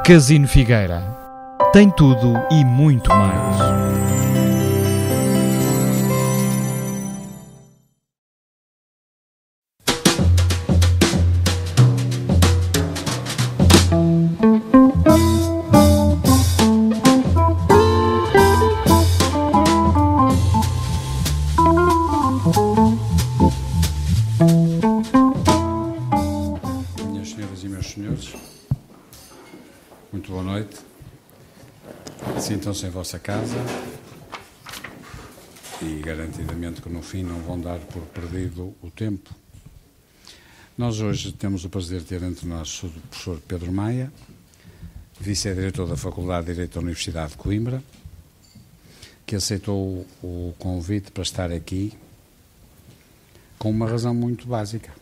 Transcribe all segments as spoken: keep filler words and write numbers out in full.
Casino Figueira. Tem tudo e muito mais. Sintam-se em vossa casa e garantidamente que no fim não vão dar por perdido o tempo. Nós hoje temos o prazer de ter entre nós o professor Pedro Maia, vice-diretor da Faculdade de Direito da Universidade de Coimbra, que aceitou o convite para estar aqui com uma razão muito básica.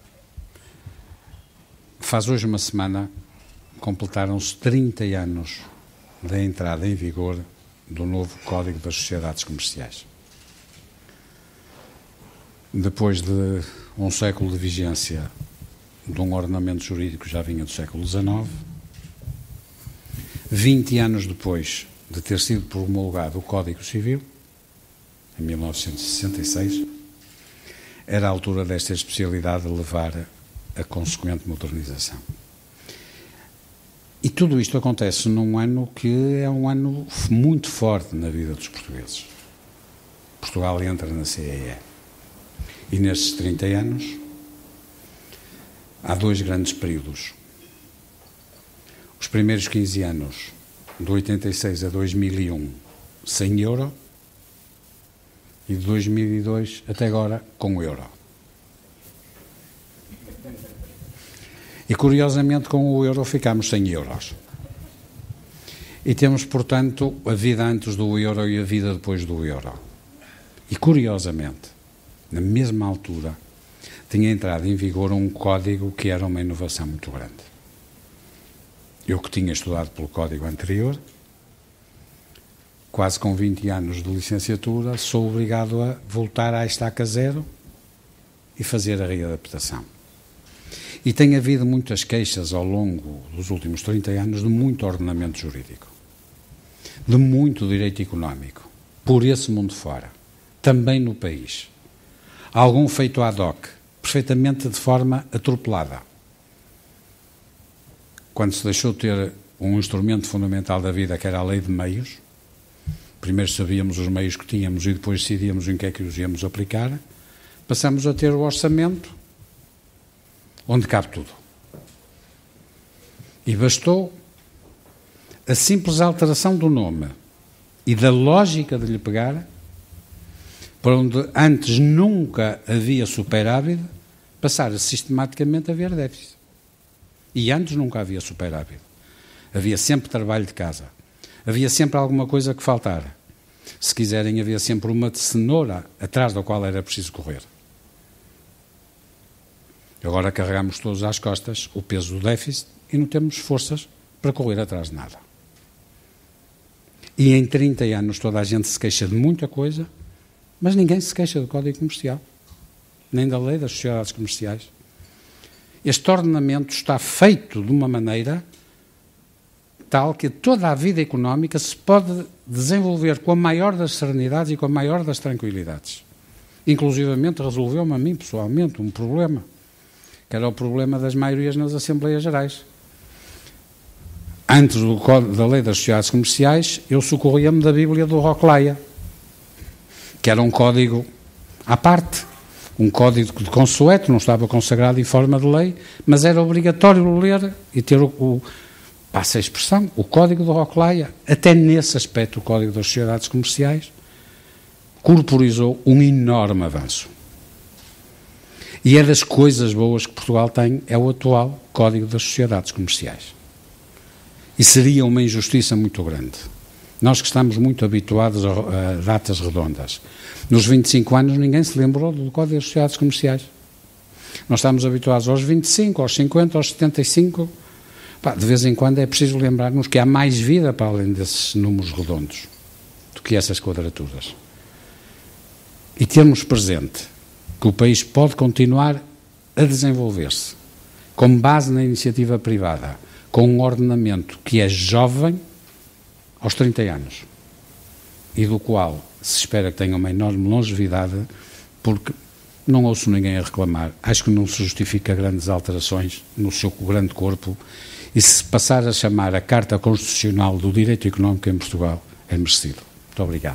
Faz hoje uma semana, completaram-se trinta anos da entrada em vigor do novo Código das Sociedades Comerciais. Depois de um século de vigência de um ordenamento jurídico que já vinha do século dezenove, vinte anos depois de ter sido promulgado o Código Civil, em mil novecentos e sessenta e seis, era a altura desta especialidade levar a consequente modernização. E tudo isto acontece num ano que é um ano muito forte na vida dos portugueses. Portugal entra na C E E. E nestes trinta anos há dois grandes períodos. Os primeiros quinze anos, de oitenta e seis a dois mil e um, sem euro, e de dois mil e dois até agora, com o euro. E, curiosamente, com o euro ficámos sem euros. E temos, portanto, a vida antes do euro e a vida depois do euro. E, curiosamente, na mesma altura, tinha entrado em vigor um código que era uma inovação muito grande. Eu que tinha estudado pelo código anterior, quase com vinte anos de licenciatura, sou obrigado a voltar à estaca zero e fazer a readaptação. E tem havido muitas queixas ao longo dos últimos trinta anos de muito ordenamento jurídico, de muito direito económico, por esse mundo fora, também no país. Algum feito ad hoc, perfeitamente de forma atropelada. Quando se deixou de ter um instrumento fundamental da vida, que era a lei de meios, primeiro sabíamos os meios que tínhamos e depois decidíamos em que é que os íamos aplicar, passamos a ter o orçamento, onde cabe tudo. E bastou a simples alteração do nome e da lógica de lhe pegar, para onde antes nunca havia superávit, passar a sistematicamente a haver déficit. E antes nunca havia superávit. Havia sempre trabalho de casa. Havia sempre alguma coisa que faltara. Se quiserem, havia sempre uma cenoura atrás da qual era preciso correr. Agora carregamos todos às costas o peso do déficit e não temos forças para correr atrás de nada. E em trinta anos toda a gente se queixa de muita coisa, mas ninguém se queixa do Código Comercial, nem da lei das sociedades comerciais. Este ordenamento está feito de uma maneira tal que toda a vida económica se pode desenvolver com a maior das serenidades e com a maior das tranquilidades. Inclusivamente resolveu-me a mim pessoalmente um problema, que era o problema das maiorias nas Assembleias Gerais. Antes do Código da Lei das Sociedades Comerciais, eu socorria-me da Bíblia do Roclaia, que era um código à parte, um código de consueto, não estava consagrado em forma de lei, mas era obrigatório ler e ter o, o passa a expressão, o Código do Roclaia. Até nesse aspecto o Código das Sociedades Comerciais corporizou um enorme avanço. E é das coisas boas que Portugal tem, é o atual Código das Sociedades Comerciais. E seria uma injustiça muito grande. Nós que estamos muito habituados a, a datas redondas. Nos vinte e cinco anos ninguém se lembrou do Código das Sociedades Comerciais. Nós estamos habituados aos vinte e cinco, aos cinquenta, aos setenta e cinco. Pá, de vez em quando é preciso lembrar-nos que há mais vida para além desses números redondos do que essas quadraturas. E termos presente que o país pode continuar a desenvolver-se com base na iniciativa privada, com um ordenamento que é jovem aos trinta anos e do qual se espera que tenha uma enorme longevidade, porque não ouço ninguém a reclamar. Acho que não se justifica grandes alterações no seu grande corpo, e se passar a chamar a Carta Constitucional do Direito Económico em Portugal, é merecido. Muito obrigado.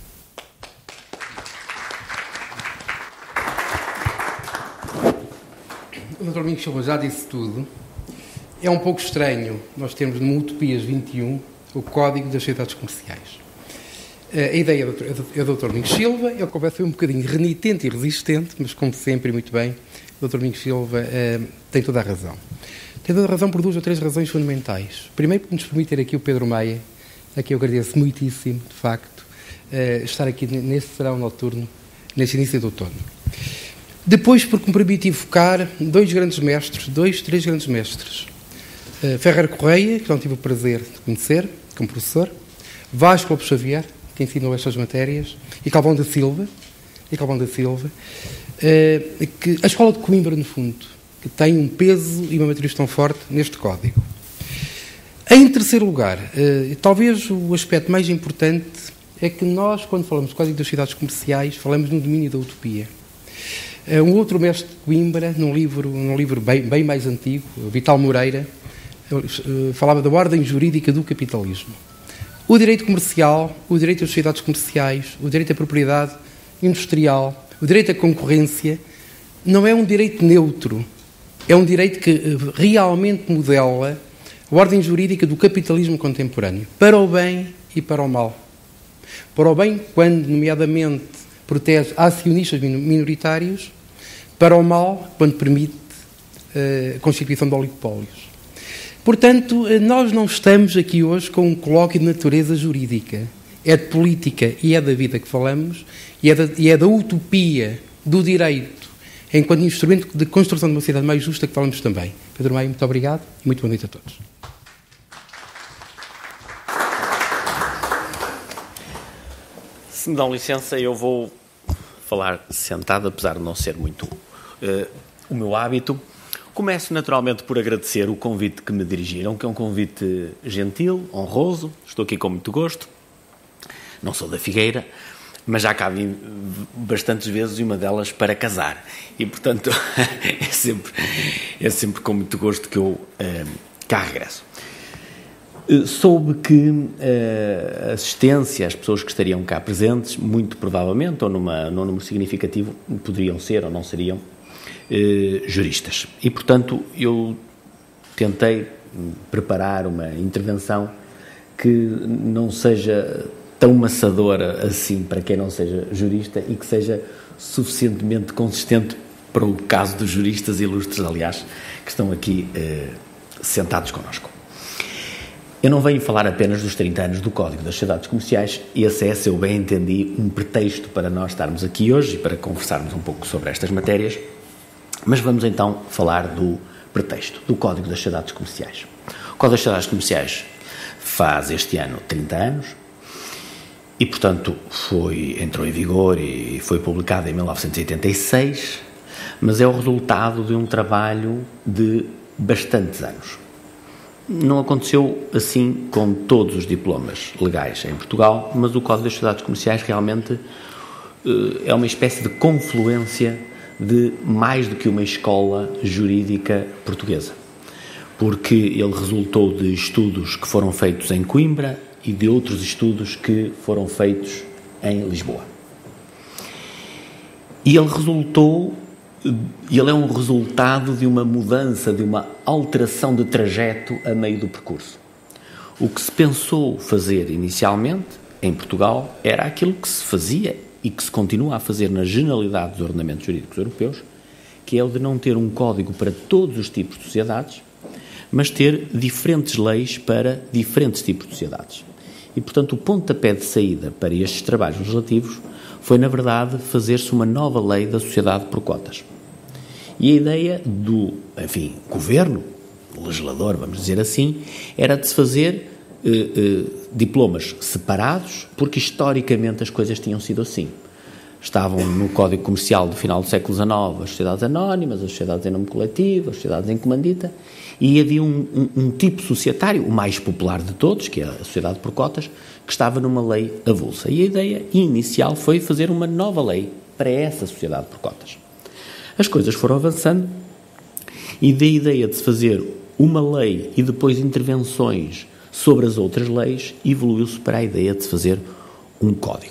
O doutor Domingos Silva já disse tudo. É um pouco estranho nós termos no Utopias vinte e um o Código das Sociedades Comerciais. A ideia é do doutor Domingos Silva. Eu confesso que foi um bocadinho renitente e resistente, mas como sempre, muito bem, o doutor Domingos Silva uh, tem toda a razão. Tem toda a razão por duas ou três razões fundamentais. Primeiro, porque nos permite ter aqui o Pedro Maia, a quem eu agradeço muitíssimo, de facto, uh, estar aqui neste serão noturno, neste início de outono. Depois, porque me permite evocar dois grandes mestres, dois, três grandes mestres. Uh, Ferrer Correia, que não tive o prazer de conhecer, como professor, Vasco Lopes Xavier, que ensinou estas matérias, e Calvão da Silva, e Calvão da Silva, uh, que a Escola de Coimbra, no fundo, que tem um peso e uma matriz tão forte neste código. Em terceiro lugar, uh, talvez o aspecto mais importante é que nós, quando falamos do Código das Sociedades Comerciais, falamos no domínio da utopia. Uh, um outro mestre de Coimbra, num livro, num livro bem, bem mais antigo, Vital Moreira, uh, falava da ordem jurídica do capitalismo. O direito comercial, o direito às sociedades comerciais, o direito à propriedade industrial, o direito à concorrência, não é um direito neutro. É um direito que realmente modela a ordem jurídica do capitalismo contemporâneo, para o bem e para o mal. Para o bem, quando, nomeadamente, protege acionistas minoritários, para o mal, quando permite a constituição de oligopólios. Portanto, nós não estamos aqui hoje com um colóquio de natureza jurídica. É de política e é da vida que falamos, e é da, e é da utopia do direito, enquanto instrumento de construção de uma sociedade mais justa, que falamos também. Pedro Maia, muito obrigado e muito boa noite a todos. Se me dão licença, eu vou falar sentado, apesar de não ser muito uh, o meu hábito. Começo naturalmente por agradecer o convite que me dirigiram, que é um convite gentil, honroso. Estou aqui com muito gosto. Não sou da Figueira, mas já cá vim bastantes vezes, e uma delas para casar. E, portanto, é sempre, é sempre com muito gosto que eu uh, cá regresso. Uh, soube que uh, a assistência, as pessoas que estariam cá presentes, muito provavelmente, ou numa, num número significativo, poderiam ser ou não seriam Uh, juristas. E, portanto, eu tentei preparar uma intervenção que não seja tão maçadora assim para quem não seja jurista e que seja suficientemente consistente para o caso dos juristas ilustres, aliás, que estão aqui uh, sentados connosco. Eu não venho falar apenas dos trinta anos do Código das Sociedades Comerciais. Esse é, se eu bem entendi, um pretexto para nós estarmos aqui hoje e para conversarmos um pouco sobre estas matérias. Mas vamos então falar do pretexto, do Código das Sociedades Comerciais. O Código das Sociedades Comerciais faz este ano trinta anos e, portanto, foi, entrou em vigor e foi publicado em mil novecentos e oitenta e seis, mas é o resultado de um trabalho de bastantes anos. Não aconteceu assim com todos os diplomas legais em Portugal, mas o Código das Sociedades Comerciais realmente é uma espécie de confluência de mais do que uma escola jurídica portuguesa, porque ele resultou de estudos que foram feitos em Coimbra e de outros estudos que foram feitos em Lisboa. E ele resultou, ele é um resultado de uma mudança, de uma alteração de trajeto a meio do percurso. O que se pensou fazer inicialmente em Portugal era aquilo que se fazia e que se continua a fazer na generalidade dos ordenamentos jurídicos europeus, que é o de não ter um código para todos os tipos de sociedades, mas ter diferentes leis para diferentes tipos de sociedades. E, portanto, o pontapé de saída para estes trabalhos legislativos foi, na verdade, fazer-se uma nova lei da sociedade por cotas. E a ideia do, enfim, governo, legislador, vamos dizer assim, era de se fazer eh, eh, diplomas separados, porque historicamente as coisas tinham sido assim. estavam no Código Comercial do final do século dezenove as sociedades anónimas, as sociedades em nome coletivo, as sociedades em comandita, e havia um, um, um tipo societário, o mais popular de todos, que é a sociedade por cotas, que estava numa lei avulsa. E a ideia inicial foi fazer uma nova lei para essa sociedade por cotas. As coisas foram avançando e da ideia de se fazer uma lei e depois intervenções sobre as outras leis, evoluiu-se para a ideia de se fazer um código.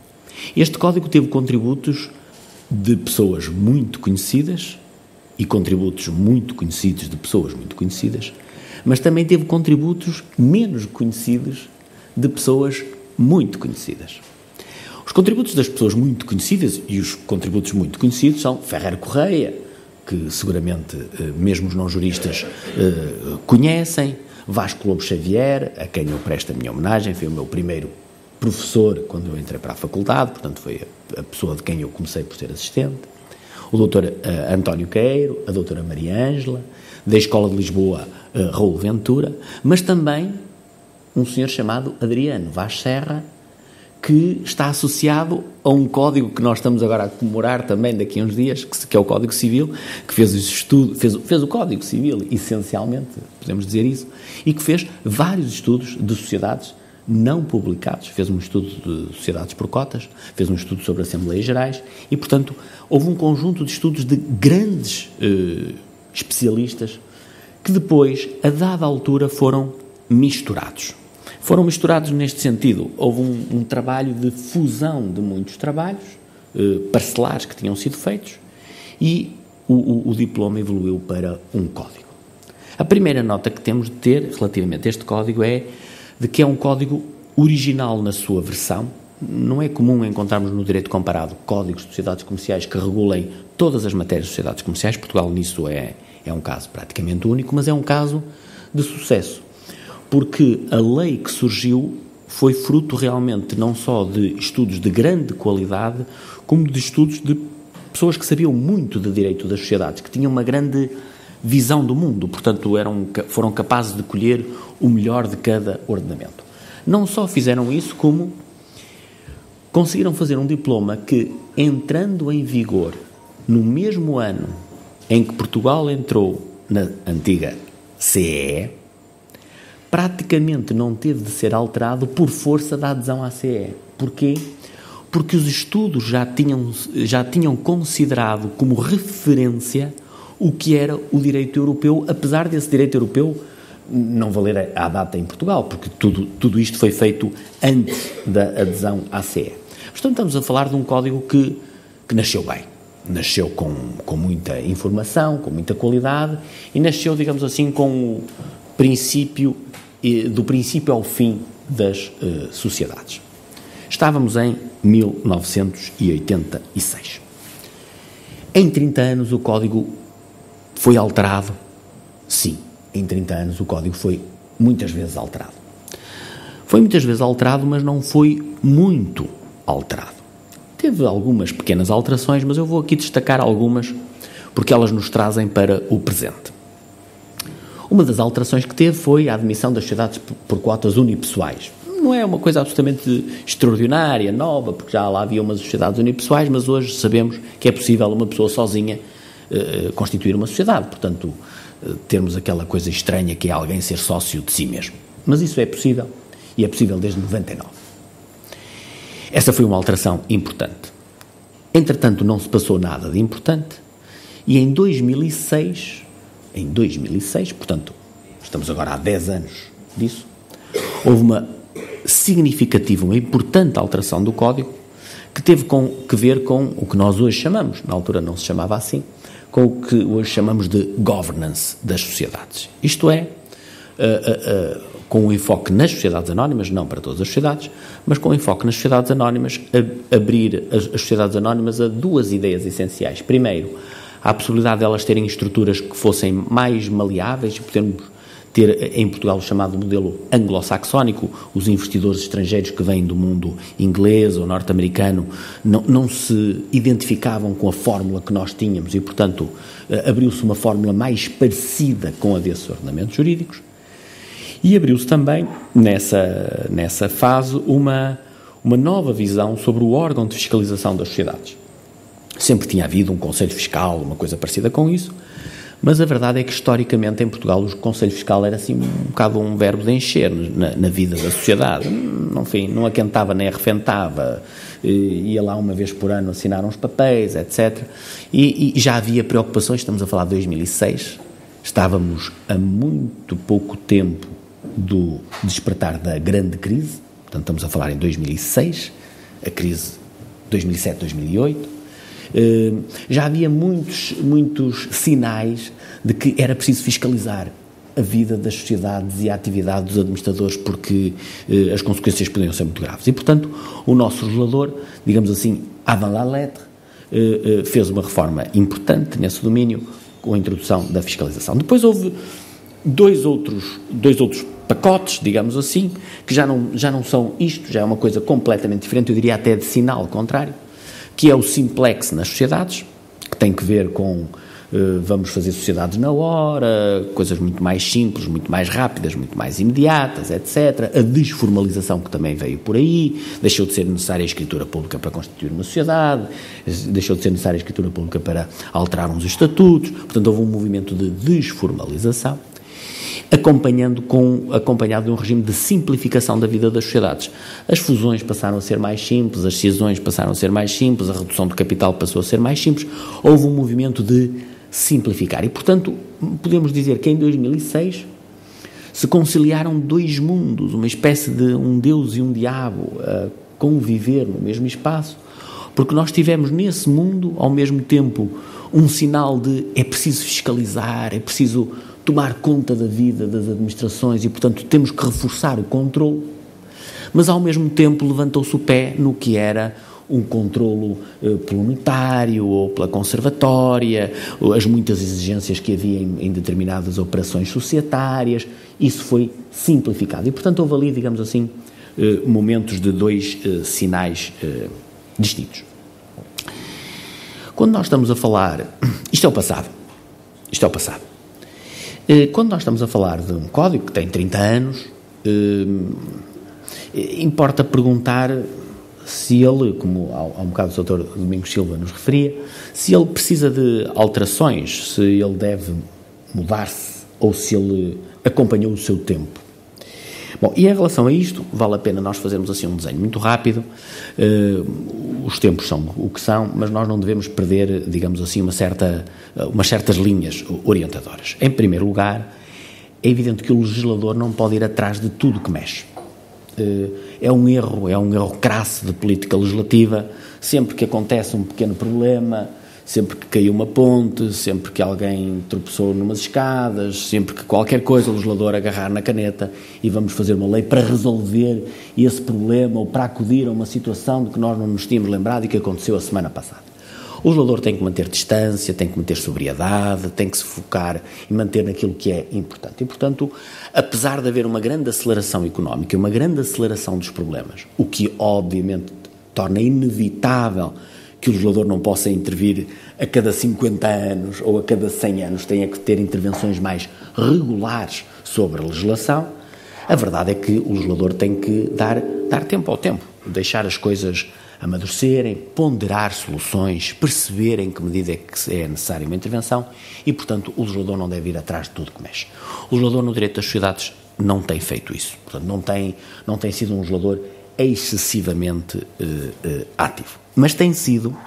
Este código teve contributos de pessoas muito conhecidas e contributos muito conhecidos de pessoas muito conhecidas, mas também teve contributos menos conhecidos de pessoas muito conhecidas. Os contributos das pessoas muito conhecidas e os contributos muito conhecidos são Ferrer Correia, que seguramente mesmo os não-juristas conhecem, Vasco Lobo Xavier, a quem eu presto a minha homenagem, foi o meu primeiro professor quando eu entrei para a faculdade, portanto foi a pessoa de quem eu comecei por ser assistente, o doutor António Queiro, a doutora Maria Ângela, da Escola de Lisboa, Raul Ventura, mas também um senhor chamado Adriano Vaz Serra, que está associado a um código que nós estamos agora a comemorar também daqui a uns dias, que é o Código Civil, que fez o estudo, fez, fez o Código Civil, essencialmente, podemos dizer isso, e que fez vários estudos de sociedades não publicados, fez um estudo de sociedades por cotas, fez um estudo sobre Assembleias Gerais, e, portanto, houve um conjunto de estudos de grandes eh, especialistas que depois, a dada altura, foram misturados. Foram misturados neste sentido. Houve um, um trabalho de fusão de muitos trabalhos eh, parcelares que tinham sido feitos e o, o, o diploma evoluiu para um código. A primeira nota que temos de ter relativamente a este código é de que é um código original na sua versão. Não é comum encontrarmos no direito comparado códigos de sociedades comerciais que regulem todas as matérias de sociedades comerciais. Portugal nisso é, é um caso praticamente único, mas é um caso de sucesso. Porque a lei que surgiu foi fruto realmente não só de estudos de grande qualidade, como de estudos de pessoas que sabiam muito de direito das sociedades, que tinham uma grande visão do mundo, portanto eram, foram capazes de colher o melhor de cada ordenamento. Não só fizeram isso, como conseguiram fazer um diploma que, entrando em vigor no mesmo ano em que Portugal entrou na antiga C E E, praticamente não teve de ser alterado por força da adesão à C E E. Porquê? Porque os estudos já tinham, já tinham considerado como referência o que era o direito europeu, apesar desse direito europeu não valer à data em Portugal, porque tudo, tudo isto foi feito antes da adesão à C E E. Portanto, estamos a falar de um código que, que nasceu bem. Nasceu com, com muita informação, com muita qualidade, e nasceu, digamos assim, com o princípio do princípio ao fim das uh, sociedades. Estávamos em mil novecentos e oitenta e seis. Em trinta anos o Código foi alterado? Sim, em trinta anos o Código foi muitas vezes alterado. Foi muitas vezes alterado, mas não foi muito alterado. Teve algumas pequenas alterações, mas eu vou aqui destacar algumas porque elas nos trazem para o presente. Uma das alterações que teve foi a admissão das sociedades por cotas unipessoais. Não é uma coisa absolutamente extraordinária, nova, porque já lá havia umas sociedades unipessoais, mas hoje sabemos que é possível uma pessoa sozinha uh, constituir uma sociedade. Portanto, uh, termos aquela coisa estranha que é alguém ser sócio de si mesmo. Mas isso é possível, e é possível desde noventa e nove. Essa foi uma alteração importante. Entretanto, não se passou nada de importante, e em dois mil e seis... Em dois mil e seis, portanto, estamos agora há dez anos disso, houve uma significativa, uma importante alteração do Código que teve com, que ver com o que nós hoje chamamos, na altura não se chamava assim, com o que hoje chamamos de governance das sociedades. Isto é, uh, uh, uh, com um enfoque nas sociedades anónimas, não para todas as sociedades, mas com um enfoque nas sociedades anónimas, a, abrir as, as sociedades anónimas a duas ideias essenciais. Primeiro, a possibilidade de elas terem estruturas que fossem mais maleáveis e podermos ter em Portugal o chamado modelo anglo-saxónico. Os investidores estrangeiros que vêm do mundo inglês ou norte-americano não, não se identificavam com a fórmula que nós tínhamos e, portanto, abriu-se uma fórmula mais parecida com a desses ordenamentos jurídicos. E abriu-se também, nessa, nessa fase, uma, uma nova visão sobre o órgão de fiscalização das sociedades. Sempre tinha havido um Conselho Fiscal, uma coisa parecida com isso, mas a verdade é que, historicamente, em Portugal, o Conselho Fiscal era assim um bocado um verbo de encher na, na vida da sociedade. Não, enfim, não aquentava nem arrefentava, ia lá uma vez por ano assinar uns papéis, etcétera. E, e já havia preocupações, estamos a falar de dois mil e seis, estávamos a muito pouco tempo do despertar da grande crise, portanto estamos a falar em dois mil e seis, a crise dois mil e sete, dois mil e oito, Uh, já havia muitos, muitos sinais de que era preciso fiscalizar a vida das sociedades e a atividade dos administradores, porque uh, as consequências podiam ser muito graves. E, portanto, o nosso regulador, digamos assim, avant la lettre, uh, uh, fez uma reforma importante nesse domínio com a introdução da fiscalização. Depois houve dois outros, dois outros pacotes, digamos assim, que já não, já não são isto, já é uma coisa completamente diferente, eu diria até de sinal contrário, que é o simplex nas sociedades, que tem que ver com uh, vamos fazer sociedades na hora, coisas muito mais simples, muito mais rápidas, muito mais imediatas, etcétera. A desformalização que também veio por aí, deixou de ser necessária a escritura pública para constituir uma sociedade, deixou de ser necessária a escritura pública para alterar uns estatutos, portanto houve um movimento de desformalização, acompanhando com, acompanhado de um regime de simplificação da vida das sociedades. As fusões passaram a ser mais simples, as cisões passaram a ser mais simples, a redução do capital passou a ser mais simples, houve um movimento de simplificar. E, portanto, podemos dizer que em dois mil e seis se conciliaram dois mundos, uma espécie de um Deus e um diabo a conviver no mesmo espaço, porque nós tivemos nesse mundo, ao mesmo tempo, um sinal de é preciso fiscalizar, é preciso tomar conta da vida das administrações e, portanto, temos que reforçar o controle, mas, ao mesmo tempo, levantou-se o pé no que era um controlo eh, pelo notário ou pela conservatória, as muitas exigências que havia em, em determinadas operações societárias. Isso foi simplificado. E, portanto, houve ali, digamos assim, eh, momentos de dois eh, sinais eh, distintos. Quando nós estamos a falar... Isto é o passado. Isto é o passado. Quando nós estamos a falar de um código que tem trinta anos, eh, importa perguntar se ele, como há um bocado o doutor Domingos Silva nos referia, se ele precisa de alterações, se ele deve mudar-se ou se ele acompanhou o seu tempo. Bom, e em relação a isto, vale a pena nós fazermos assim um desenho muito rápido. Uh, os tempos são o que são, mas nós não devemos perder, digamos assim, uma certa, umas certas linhas orientadoras. Em primeiro lugar, é evidente que o legislador não pode ir atrás de tudo que mexe. Uh, é um erro, é um erro crasso de política legislativa. Sempre que acontece um pequeno problema, sempre que caiu uma ponte, sempre que alguém tropeçou numas escadas, sempre que qualquer coisa o legislador agarrar na caneta e vamos fazer uma lei para resolver esse problema ou para acudir a uma situação de que nós não nos tínhamos lembrado e que aconteceu a semana passada. O legislador tem que manter distância, tem que manter sobriedade, tem que se focar e manter naquilo que é importante. E, portanto, apesar de haver uma grande aceleração económica e uma grande aceleração dos problemas, o que obviamente torna inevitável que o legislador não possa intervir a cada cinquenta anos ou a cada cem anos, tenha que ter intervenções mais regulares sobre a legislação, a verdade é que o legislador tem que dar, dar tempo ao tempo, deixar as coisas amadurecerem, ponderar soluções, perceber em que medida é que é necessária uma intervenção e, portanto, o legislador não deve ir atrás de tudo que mexe. O legislador no direito das sociedades não tem feito isso, portanto, não tem, não tem sido um legislador excessivamente uh, uh, ativo. Mas tem sido,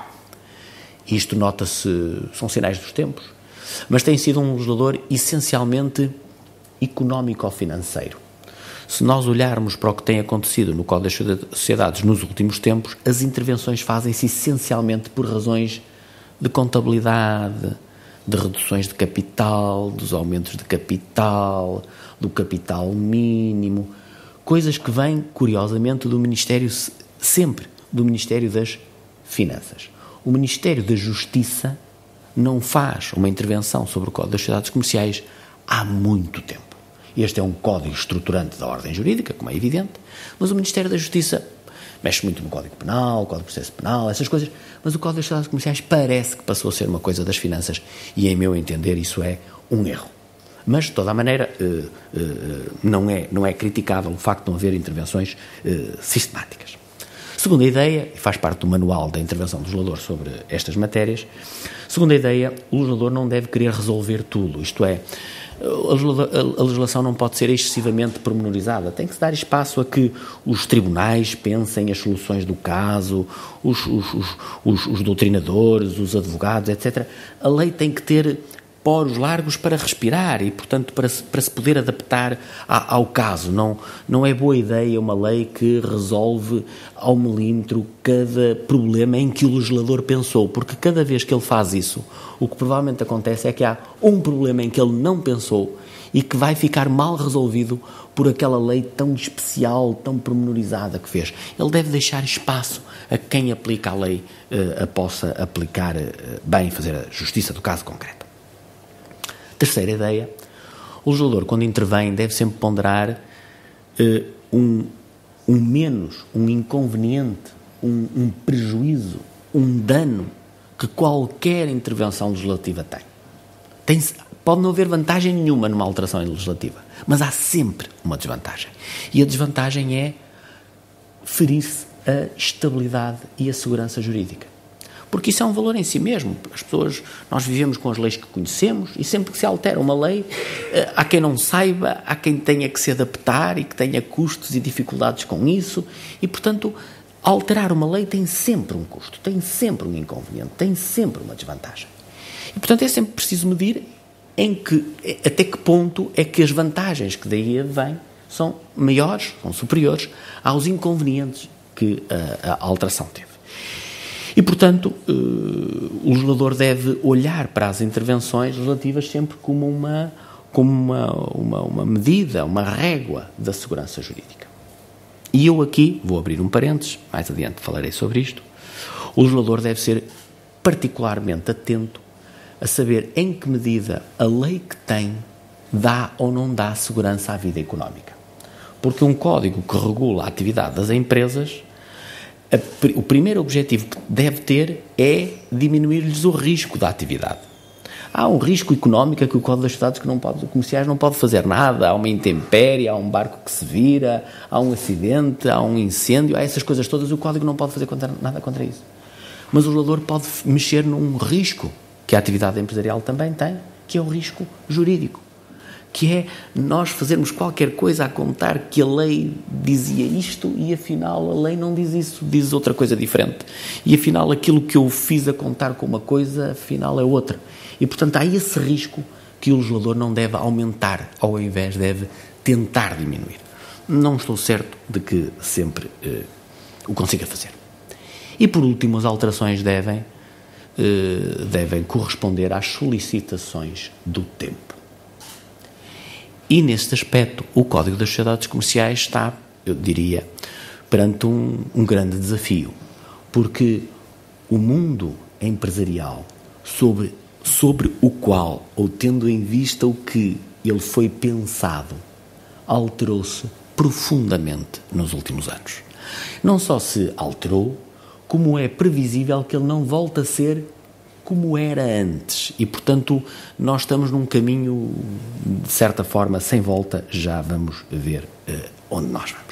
isto nota-se, são sinais dos tempos, mas tem sido um legislador essencialmente económico-financeiro. Se nós olharmos para o que tem acontecido no Código das Sociedades nos últimos tempos, as intervenções fazem-se essencialmente por razões de contabilidade, de reduções de capital, dos aumentos de capital, do capital mínimo, coisas que vêm, curiosamente, do Ministério, sempre do Ministério das Finanças. O Ministério da Justiça não faz uma intervenção sobre o Código das Sociedades Comerciais há muito tempo. Este é um código estruturante da ordem jurídica, como é evidente, mas o Ministério da Justiça mexe muito no Código Penal, Código de Processo Penal, essas coisas, mas o Código das Sociedades Comerciais parece que passou a ser uma coisa das finanças e, em meu entender, isso é um erro. Mas, de toda a maneira, eh, eh, não é, não é criticável o facto de não haver intervenções eh, sistemáticas. Segunda ideia, e faz parte do manual da intervenção do legislador sobre estas matérias, segunda ideia, o legislador não deve querer resolver tudo, isto é, a legislação não pode ser excessivamente pormenorizada, tem que se dar espaço a que os tribunais pensem as soluções do caso, os, os, os, os, os doutrinadores, os advogados, etcétera. A lei tem que ter poros largos para respirar e, portanto, para se, para se poder adaptar a, ao caso. Não, não é boa ideia uma lei que resolve ao milímetro cada problema em que o legislador pensou, porque cada vez que ele faz isso, o que provavelmente acontece é que há um problema em que ele não pensou e que vai ficar mal resolvido por aquela lei tão especial, tão pormenorizada que fez. Ele deve deixar espaço a quem aplica a lei uh, a possa aplicar uh, bem, fazer a justiça do caso concreto. Terceira ideia, o legislador, quando intervém, deve sempre ponderar uh, um, um menos, um inconveniente, um, um prejuízo, um dano que qualquer intervenção legislativa tem. tem. Pode não haver vantagem nenhuma numa alteração legislativa, mas há sempre uma desvantagem. E a desvantagem é ferir-se a estabilidade e a segurança jurídica. Porque isso é um valor em si mesmo. As pessoas, nós vivemos com as leis que conhecemos e sempre que se altera uma lei, há quem não saiba, há quem tenha que se adaptar e que tenha custos e dificuldades com isso e, portanto, alterar uma lei tem sempre um custo, tem sempre um inconveniente, tem sempre uma desvantagem. E, portanto, é sempre preciso medir em que, até que ponto é que as vantagens que daí advêm são maiores, são superiores aos inconvenientes que a, a alteração teve. E, portanto, o legislador deve olhar para as intervenções legislativas sempre como uma, como uma, uma, uma medida, uma régua da segurança jurídica. E eu aqui, vou abrir um parênteses, mais adiante falarei sobre isto, o legislador deve ser particularmente atento a saber em que medida a lei que tem dá ou não dá segurança à vida económica. Porque um código que regula a atividade das empresas, a, o primeiro objetivo que deve ter é diminuir-lhes o risco da atividade. Há um risco económico que o Código das Sociedades que não pode, comerciais não pode fazer nada, há uma intempérie, há um barco que se vira, há um acidente, há um incêndio, há essas coisas todas, o Código não pode fazer contra, nada contra isso. Mas o legislador pode mexer num risco que a atividade empresarial também tem, que é o risco jurídico, que é nós fazermos qualquer coisa a contar que a lei dizia isto e afinal a lei não diz isso, diz outra coisa diferente. E afinal aquilo que eu fiz a contar com uma coisa, afinal é outra. E portanto há esse risco que o legislador não deve aumentar, ao invés deve tentar diminuir. Não estou certo de que sempre eh, o consiga fazer. E por último, as alterações devem, eh, devem corresponder às solicitações do tempo. E, nesse aspecto, o Código das Sociedades Comerciais está, eu diria, perante um, um grande desafio, porque o mundo empresarial, sobre, sobre o qual, ou tendo em vista o que ele foi pensado, alterou-se profundamente nos últimos anos. Não só se alterou, como é previsível que ele não volte a ser como era antes. E, portanto, nós estamos num caminho, de certa forma, sem volta. Já vamos ver uh, onde nós vamos.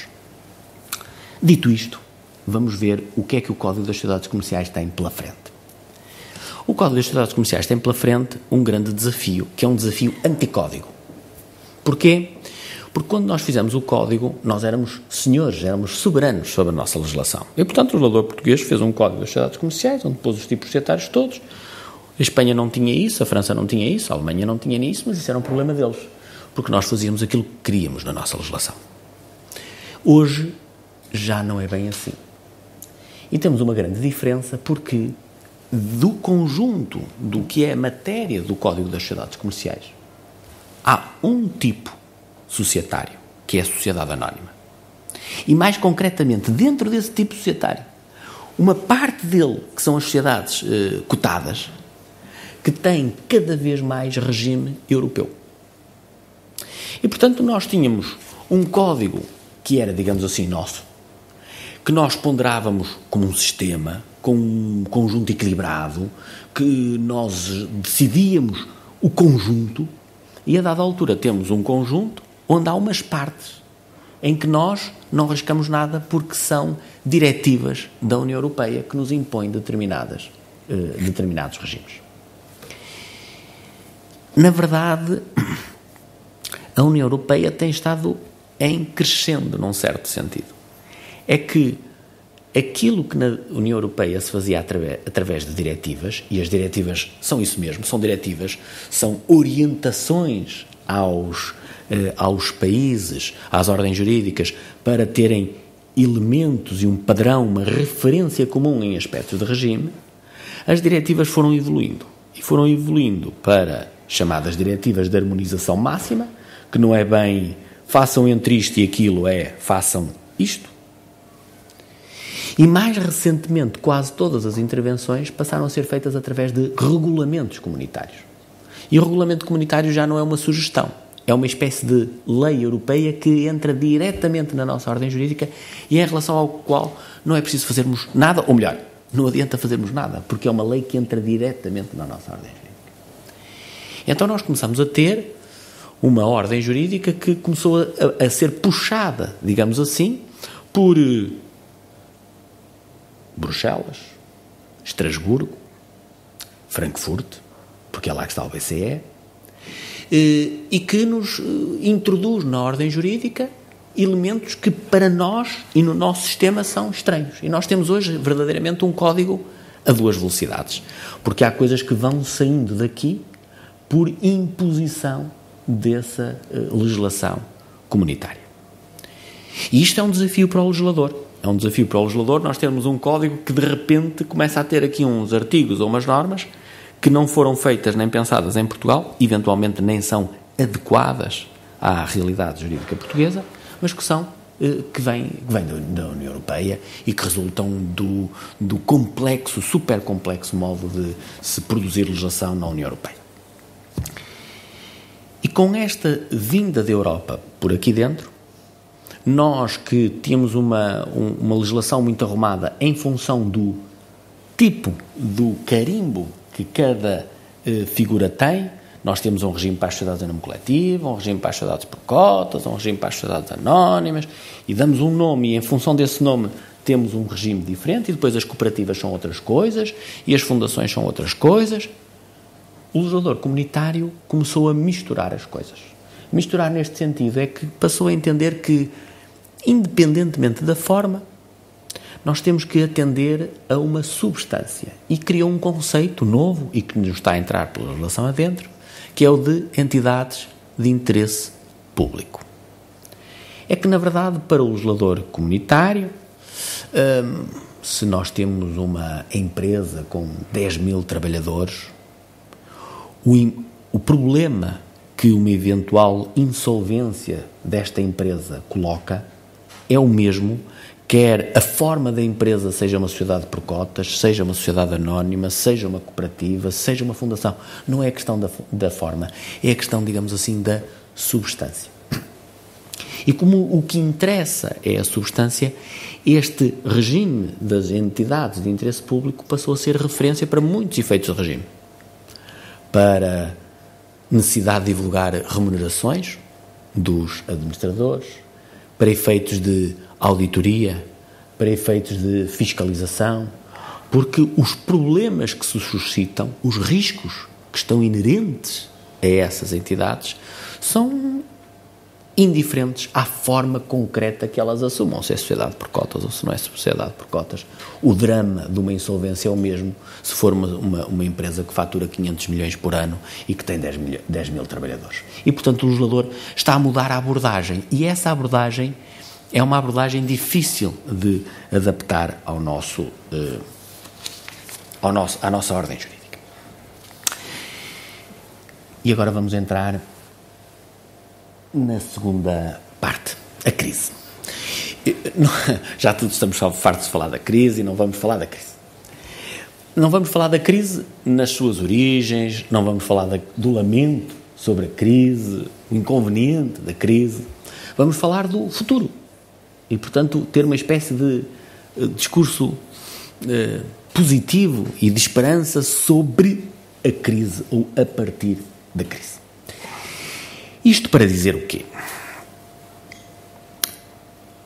Dito isto, vamos ver o que é que o Código das Sociedades Comerciais tem pela frente. O Código das Sociedades Comerciais tem pela frente um grande desafio, que é um desafio anticódigo. Porquê? Porque quando nós fizemos o Código, nós éramos senhores, éramos soberanos sobre a nossa legislação. E, portanto, o legislador português fez um Código das Sociedades Comerciais, onde pôs os tipos societários todos. A Espanha não tinha isso, a França não tinha isso, a Alemanha não tinha isso, mas isso era um problema deles, porque nós fazíamos aquilo que queríamos na nossa legislação. Hoje já não é bem assim. E temos uma grande diferença porque do conjunto do que é a matéria do Código das Sociedades Comerciais, há um tipo societário, que é a sociedade anónima. E mais concretamente, dentro desse tipo societário, uma parte dele, que são as sociedades eh, cotadas, que têm cada vez mais regime europeu. E, portanto, nós tínhamos um código que era, digamos assim, nosso, que nós ponderávamos como um sistema, com um conjunto equilibrado, que nós decidíamos o conjunto, e a dada altura temos um conjunto onde há umas partes em que nós não arriscamos nada porque são diretivas da União Europeia que nos impõem determinadas, eh, determinados regimes. Na verdade, a União Europeia tem estado em crescendo, num certo sentido. É que aquilo que na União Europeia se fazia através, através de diretivas, e as diretivas são isso mesmo, são diretivas, são orientações aos, eh, aos países, às ordens jurídicas, para terem elementos e um padrão, uma referência comum em aspectos de regime, as diretivas foram evoluindo. E foram evoluindo para chamadas diretivas de harmonização máxima, que não é bem façam entre isto e aquilo, é façam isto. E mais recentemente, quase todas as intervenções passaram a ser feitas através de regulamentos comunitários. E o regulamento comunitário já não é uma sugestão, é uma espécie de lei europeia que entra diretamente na nossa ordem jurídica e em relação ao qual não é preciso fazermos nada, ou melhor, não adianta fazermos nada, porque é uma lei que entra diretamente na nossa ordem jurídica. Então nós começamos a ter uma ordem jurídica que começou a, a ser puxada, digamos assim, por Bruxelas, Estrasburgo, Frankfurt, porque é lá que está o B C E, e que nos introduz na ordem jurídica elementos que para nós e no nosso sistema são estranhos. E nós temos hoje verdadeiramente um código a duas velocidades, porque há coisas que vão saindo daqui por imposição dessa legislação comunitária. E isto é um desafio para o legislador. É um desafio para o legislador nós termos um código que de repente começa a ter aqui uns artigos ou umas normas que não foram feitas nem pensadas em Portugal, eventualmente nem são adequadas à realidade jurídica portuguesa, mas que são, que vêm, que vêm da União Europeia e que resultam do, do complexo, super complexo modo de se produzir legislação na União Europeia. E com esta vinda da Europa por aqui dentro, nós que tínhamos uma, uma legislação muito arrumada em função do tipo do carimbo que cada eh, figura tem, nós temos um regime para as sociedades em nome coletivo, um regime para as sociedades por cotas, um regime para as sociedades anónimas, e damos um nome e em função desse nome temos um regime diferente, e depois as cooperativas são outras coisas e as fundações são outras coisas. O legislador comunitário começou a misturar as coisas. Misturar neste sentido é que passou a entender que, independentemente da forma, nós temos que atender a uma substância. E criou um conceito novo e que nos está a entrar pela legislação adentro, que é o de entidades de interesse público. É que, na verdade, para o legislador comunitário, hum, se nós temos uma empresa com dez mil trabalhadores, o, o problema que uma eventual insolvência desta empresa coloca é o mesmo, quer a forma da empresa seja uma sociedade por cotas, seja uma sociedade anónima, seja uma cooperativa, seja uma fundação. Não é a questão da, da forma, é a questão, digamos assim, da substância. E como o que interessa é a substância, este regime das entidades de interesse público passou a ser referência para muitos efeitos de regime. Para necessidade de divulgar remunerações dos administradores, para efeitos de auditoria, para efeitos de fiscalização, porque os problemas que se suscitam, os riscos que estão inerentes a essas entidades, são indiferentes à forma concreta que elas assumam, se é sociedade por cotas ou se não é sociedade por cotas. O drama de uma insolvência é o mesmo se for uma, uma, uma empresa que fatura quinhentos milhões por ano e que tem dez mil, dez mil trabalhadores. E, portanto, o legislador está a mudar a abordagem, e essa abordagem é uma abordagem difícil de adaptar ao nosso, eh, ao nosso, à nossa ordem jurídica. E agora vamos entrar na segunda parte, a crise. Já todos estamos fartos de falar da crise e não vamos falar da crise. Não vamos falar da crise nas suas origens, não vamos falar da, do lamento sobre a crise, o inconveniente da crise. Vamos falar do futuro. E, portanto, ter uma espécie de uh, discurso uh, positivo e de esperança sobre a crise ou a partir da crise. Isto para dizer o quê?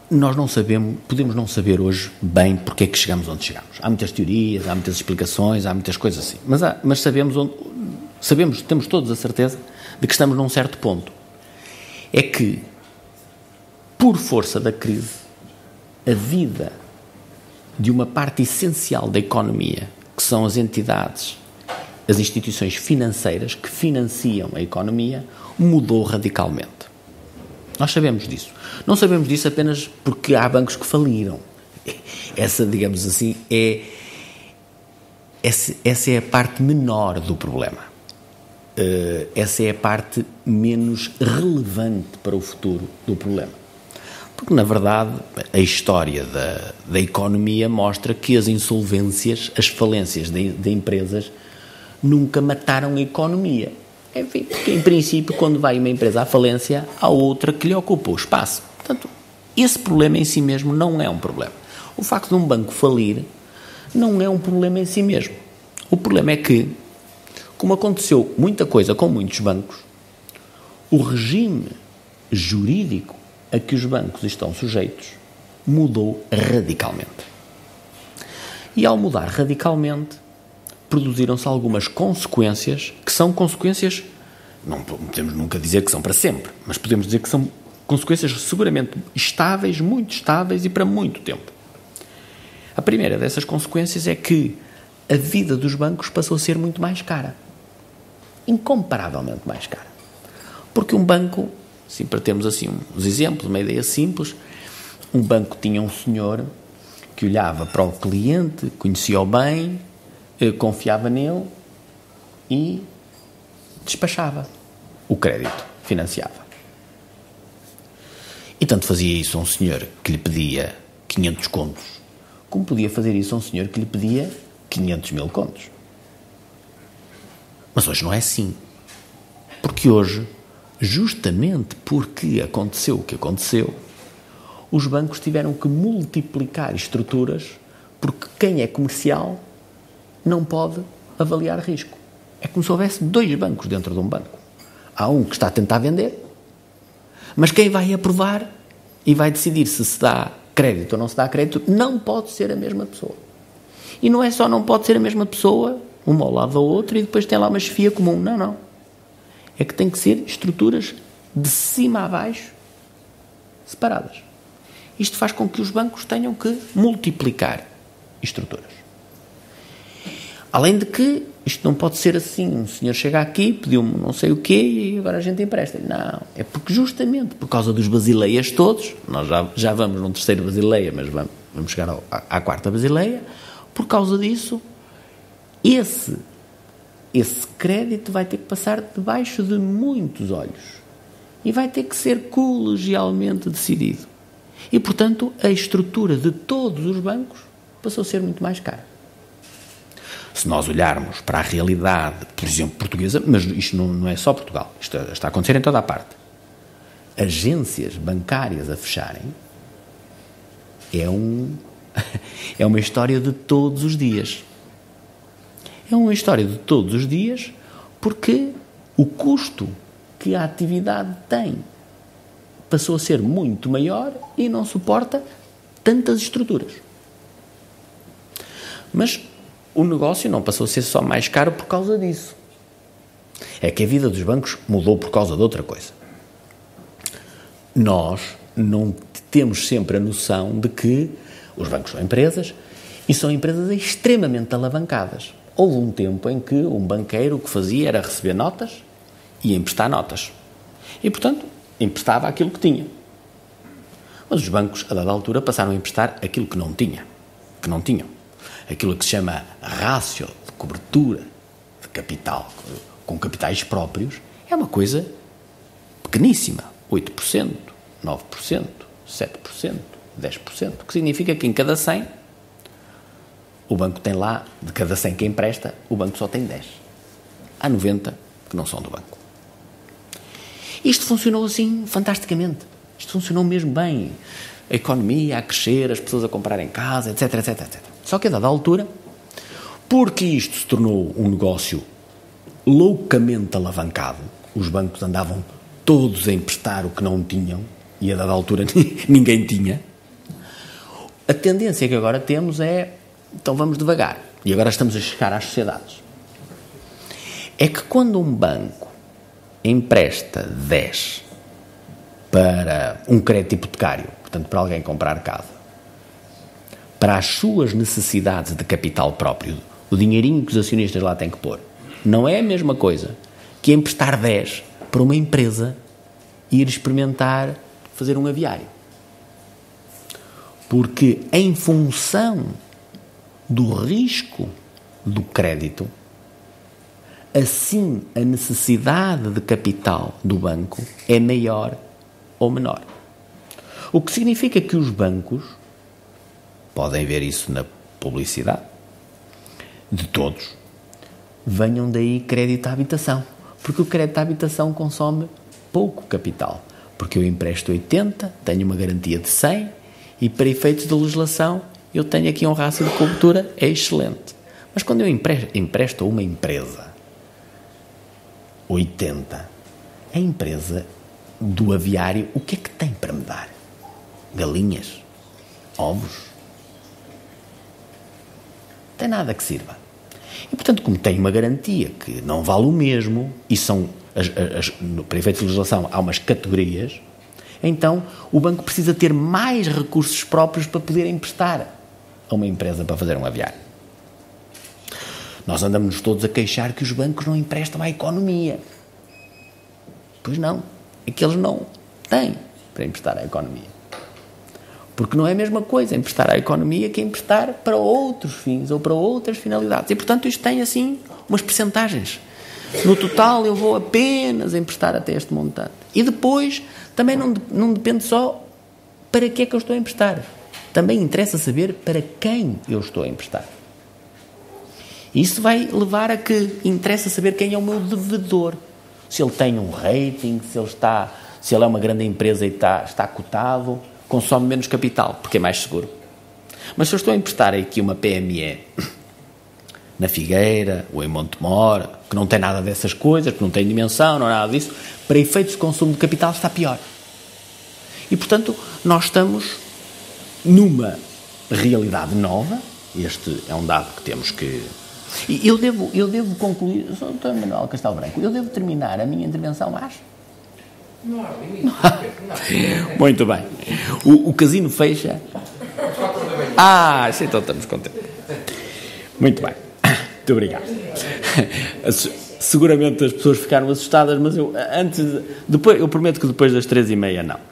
nós não sabemos, podemos não saber hoje bem porque é que chegamos onde chegamos. Há muitas teorias, há muitas explicações, há muitas coisas assim. Mas, há, mas sabemos, onde, sabemos, temos todos a certeza de que estamos num certo ponto. É que, por força da crise, a vida de uma parte essencial da economia, que são as entidades, as instituições financeiras que financiam a economia, mudou radicalmente. Nós sabemos disso. Não sabemos disso apenas porque há bancos que faliram. Essa, digamos assim, é, essa, essa é a parte menor do problema. Uh, essa é a parte menos relevante para o futuro do problema. Porque, na verdade, a história da, da economia mostra que as insolvências, as falências de, de empresas, nunca mataram a economia. Enfim, porque, em princípio, quando vai uma empresa à falência, há outra que lhe ocupa o espaço. Portanto, esse problema em si mesmo não é um problema. O facto de um banco falir não é um problema em si mesmo. O problema é que, como aconteceu muita coisa com muitos bancos, o regime jurídico a que os bancos estão sujeitos mudou radicalmente. E, ao mudar radicalmente, produziram-se algumas consequências que são consequências, não podemos nunca dizer que são para sempre, mas podemos dizer que são consequências seguramente estáveis, muito estáveis e para muito tempo. A primeira dessas consequências é que a vida dos bancos passou a ser muito mais cara. Incomparavelmente mais cara. Porque um banco, assim, para termos assim uns exemplos, uma ideia simples, um banco tinha um senhor que olhava para o cliente, conhecia-o bem, confiava nele e despachava o crédito, financiava. E tanto fazia isso a um senhor que lhe pedia quinhentos contos, como podia fazer isso a um senhor que lhe pedia quinhentos mil contos. Mas hoje não é assim. Porque hoje, justamente porque aconteceu o que aconteceu, os bancos tiveram que multiplicar estruturas porque quem é comercial não pode avaliar risco. É como se houvesse dois bancos dentro de um banco. Há um que está a tentar vender, mas quem vai aprovar e vai decidir se se dá crédito ou não se dá crédito não pode ser a mesma pessoa. E não é só não pode ser a mesma pessoa, uma ao lado da outra, e depois tem lá uma chefia comum. Não, não. É que tem que ser estruturas de cima a baixo separadas. Isto faz com que os bancos tenham que multiplicar estruturas. Além de que isto não pode ser assim. Um senhor chega aqui, pediu-me não sei o quê e agora a gente empresta. Não, é porque justamente por causa dos basileias todos, nós já, já vamos num terceiro basileia, mas vamos, vamos chegar ao, à, à quarta basileia, por causa disso, esse, esse crédito vai ter que passar debaixo de muitos olhos e vai ter que ser colegialmente decidido. E, portanto, a estrutura de todos os bancos passou a ser muito mais cara. Se nós olharmos para a realidade, por exemplo, portuguesa, mas isto não, não é só Portugal, isto está a acontecer em toda a parte, agências bancárias a fecharem é, um, é uma história de todos os dias. É uma história de todos os dias porque o custo que a atividade tem passou a ser muito maior e não suporta tantas estruturas. Mas o negócio não passou a ser só mais caro por causa disso. É que a vida dos bancos mudou por causa de outra coisa. Nós não temos sempre a noção de que os bancos são empresas e são empresas extremamente alavancadas. Houve um tempo em que um banqueiro o que fazia era receber notas e emprestar notas. E, portanto, emprestava aquilo que tinha. Mas os bancos, a dada altura, passaram a emprestar aquilo que não tinha, que não tinham. Aquilo que se chama rácio de cobertura de capital, com capitais próprios, é uma coisa pequeníssima. oito por cento, nove por cento, sete por cento, dez por cento. O que significa que em cada cem, o banco tem lá, de cada cem que empresta, o banco só tem dez. Há noventa que não são do banco. Isto funcionou assim fantasticamente. Isto funcionou mesmo bem. A economia a crescer, as pessoas a comprarem casa, etc, etc, etcétera. Só que a dada altura, porque isto se tornou um negócio loucamente alavancado, os bancos andavam todos a emprestar o que não tinham, e a dada altura ninguém tinha, a tendência que agora temos é, então vamos devagar, e agora estamos a chegar às sociedades. É que quando um banco empresta dez para um crédito hipotecário, portanto para alguém comprar casa, para as suas necessidades de capital próprio, o dinheirinho que os acionistas lá têm que pôr, não é a mesma coisa que emprestar dez para uma empresa e ir experimentar fazer um aviário. Porque em função do risco do crédito, assim a necessidade de capital do banco é maior ou menor. O que significa que os bancos, podem ver isso na publicidade de todos, venham daí crédito à habitação. Porque o crédito à habitação consome pouco capital. Porque eu empresto oitenta, tenho uma garantia de cem e para efeitos de legislação eu tenho aqui um rácio de cobertura, é excelente. Mas quando eu empresto, empresto a uma empresa oitenta, a empresa do aviário, o que é que tem para me dar? Galinhas? Ovos? Não tem nada que sirva. E, portanto, como tem uma garantia que não vale o mesmo, e são, as, as, no, para efeitos de legislação, há umas categorias, então o banco precisa ter mais recursos próprios para poder emprestar a uma empresa para fazer um aviário. Nós andamos todos a queixar que os bancos não emprestam à economia. Pois não, é que eles não têm para emprestar à economia. Porque não é a mesma coisa emprestar à economia que emprestar para outros fins ou para outras finalidades. E, portanto, isto tem, assim, umas percentagens. No total, eu vou apenas emprestar até este montante. E depois, também não, não depende só para que é que eu estou a emprestar. Também interessa saber para quem eu estou a emprestar. Isso vai levar a que interessa saber quem é o meu devedor. Se ele tem um rating, se ele, está, se ele é uma grande empresa e está, está cotado, consome menos capital, porque é mais seguro. Mas se eu estou a emprestar aqui uma P M E na Figueira ou em Montemor, que não tem nada dessas coisas, que não tem dimensão, não é nada disso, para efeitos de consumo de capital está pior. E, portanto, nós estamos numa realidade nova. Este é um dado que temos que... E eu devo, eu devo concluir... Eu sou o doutor Manuel Castelo Branco. Eu devo terminar a minha intervenção, acho? Não há limite. Muito bem. O, o casino fecha... Ah, sim, então estamos contentes. Muito bem. Muito obrigado. Seguramente as pessoas ficaram assustadas, mas eu antes de, depois, eu prometo que depois das três e meia não.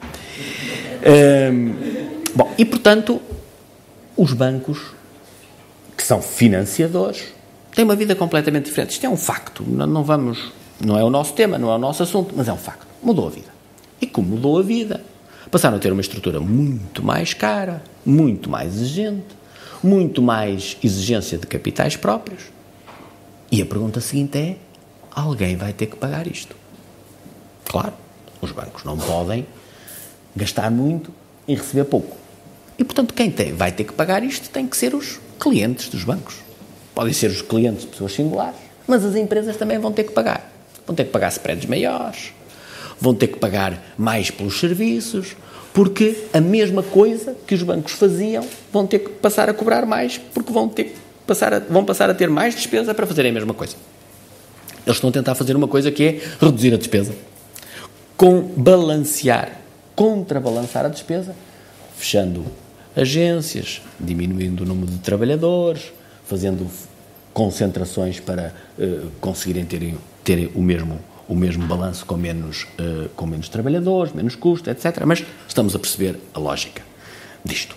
Hum, bom, e portanto, os bancos, que são financiadores, têm uma vida completamente diferente. Isto é um facto. Não, não vamos, não é o nosso tema, não é o nosso assunto, mas é um facto. Mudou a vida. E como mudou a vida, passaram a ter uma estrutura muito mais cara, muito mais exigente, muito mais exigência de capitais próprios. E a pergunta seguinte é: alguém vai ter que pagar isto? Claro, os bancos não podem gastar muito e receber pouco. E, portanto, quem tem, vai ter que pagar isto tem que ser os clientes dos bancos. Podem ser os clientes de pessoas singulares, mas as empresas também vão ter que pagar. Vão ter que pagar spreads maiores, vão ter que pagar mais pelos serviços, porque a mesma coisa que os bancos faziam vão ter que passar a cobrar mais, porque vão, ter que passar a, vão passar a ter mais despesa para fazerem a mesma coisa. Eles estão a tentar fazer uma coisa que é reduzir a despesa, com balancear, contrabalançar a despesa, fechando agências, diminuindo o número de trabalhadores, fazendo concentrações para uh, conseguirem terem, terem o mesmo o mesmo balanço com menos, uh, com menos trabalhadores, menos custo, etcétera. Mas estamos a perceber a lógica disto.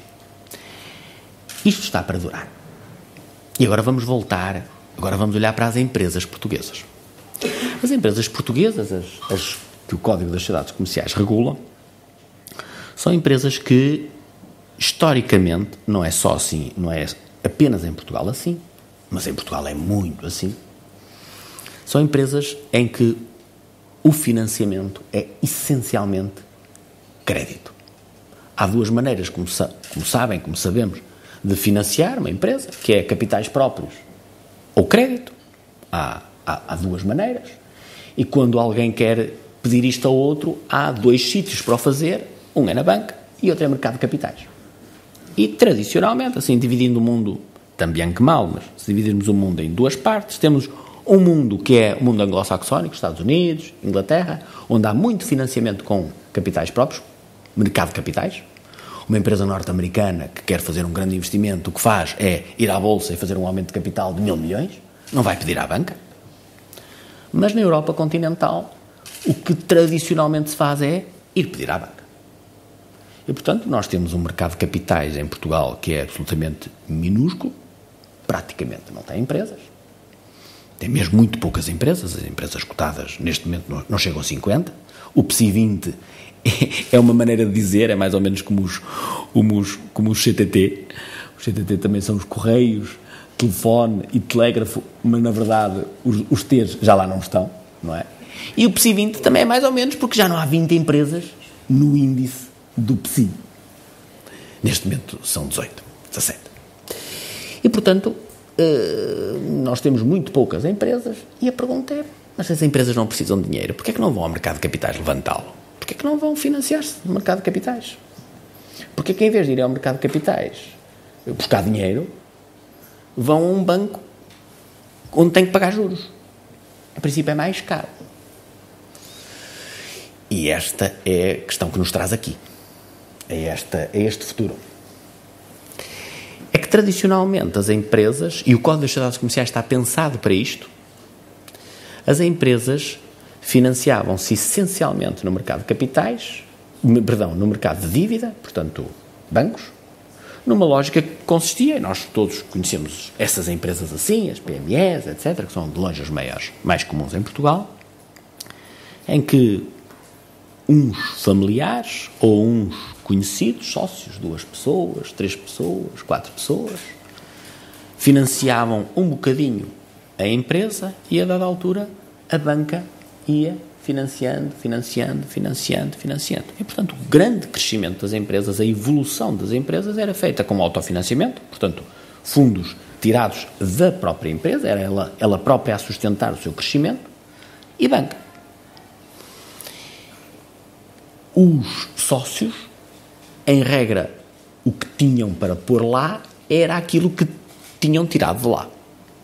Isto está para durar. E agora vamos voltar, agora vamos olhar para as empresas portuguesas. As empresas portuguesas, as, as que o Código das Sociedades Comerciais regula, são empresas que, historicamente, não é só assim, não é apenas em Portugal assim, mas em Portugal é muito assim, são empresas em que o financiamento é essencialmente crédito. Há duas maneiras, como, sa- como sabem, como sabemos, de financiar uma empresa, que é capitais próprios ou crédito. Há, há, há duas maneiras. E quando alguém quer pedir isto ao outro, há dois sítios para o fazer. Um é na banca e outro é no mercado de capitais. E, tradicionalmente, assim, dividindo o mundo, também que mal, mas se dividirmos o mundo em duas partes, temos um mundo que é o mundo anglo-saxónico, Estados Unidos, Inglaterra, onde há muito financiamento com capitais próprios, mercado de capitais. Uma empresa norte-americana que quer fazer um grande investimento, o que faz é ir à bolsa e fazer um aumento de capital de mil milhões, não vai pedir à banca. Mas na Europa continental, o que tradicionalmente se faz é ir pedir à banca. E, portanto, nós temos um mercado de capitais em Portugal que é absolutamente minúsculo, praticamente não tem empresas. Tem mesmo muito poucas empresas, as empresas cotadas neste momento não, não chegam a cinquenta. O P S I vinte é uma maneira de dizer, é mais ou menos como os, como os, como os C T T. Os C T T também são os Correios, telefone e telégrafo, mas na verdade os, os T's já lá não estão, não é? E o P S I vinte também é mais ou menos porque já não há vinte empresas no índice do P S I. Neste momento são dezoito, dezassete. E, portanto, nós temos muito poucas empresas e a pergunta é, mas se as empresas não precisam de dinheiro, porquê é que não vão ao mercado de capitais levantá-lo? Porquê é que não vão financiar-se no mercado de capitais? Porquê é que em vez de ir ao mercado de capitais buscar dinheiro, vão a um banco onde tem que pagar juros? A princípio é mais caro. E esta é a questão que nos traz aqui. É, esta, é este futuro. É que tradicionalmente as empresas, e o Código das Sociedades Comerciais está pensado para isto, as empresas financiavam-se essencialmente no mercado de capitais, perdão, no mercado de dívida, portanto, bancos, numa lógica que consistia, e nós todos conhecemos essas empresas assim, as P M Es, etcétera, que são de longe as maiores, mais comuns em Portugal, em que uns familiares ou uns conhecidos, sócios, duas pessoas, três pessoas, quatro pessoas, financiavam um bocadinho a empresa e, a dada altura, a banca ia financiando, financiando, financiando, financiando. E, portanto, o grande crescimento das empresas, a evolução das empresas era feita com autofinanciamento, portanto, fundos tirados da própria empresa, era ela, ela própria a sustentar o seu crescimento, e banca. Os sócios, em regra, o que tinham para pôr lá era aquilo que tinham tirado de lá.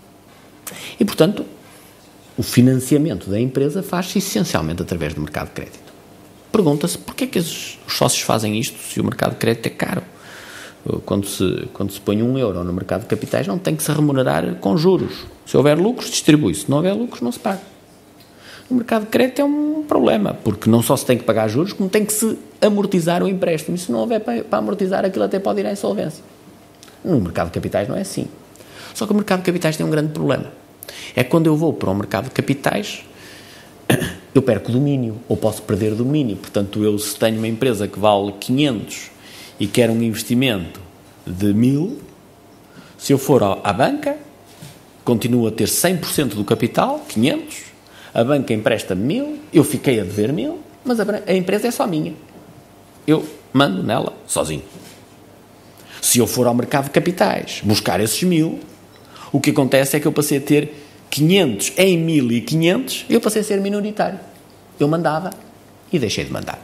E, portanto, o financiamento da empresa faz-se essencialmente através do mercado de crédito. Pergunta-se porquê é que os sócios fazem isto se o mercado de crédito é caro? Quando se, quando se põe um euro no mercado de capitais, não tem que se remunerar com juros. Se houver lucros, distribui-se. Se não houver lucros, não se paga. O mercado de crédito é um problema, porque não só se tem que pagar juros, como tem que se amortizar o empréstimo. E se não houver para, para amortizar, aquilo até pode ir à insolvência. No mercado de capitais não é assim. Só que o mercado de capitais tem um grande problema. É que quando eu vou para o mercado de capitais, eu perco domínio, ou posso perder domínio. Portanto, eu se tenho uma empresa que vale quinhentos e quer um investimento de mil, se eu for à banca, continuo a ter cem por cento do capital, quinhentos, a banca empresta-me mil, eu fiquei a dever mil, mas a, a empresa é só minha. Eu mando nela sozinho. Se eu for ao mercado de capitais buscar esses mil, o que acontece é que eu passei a ter quinhentos em mil e quinhentos, eu passei a ser minoritário. Eu mandava e deixei de mandar.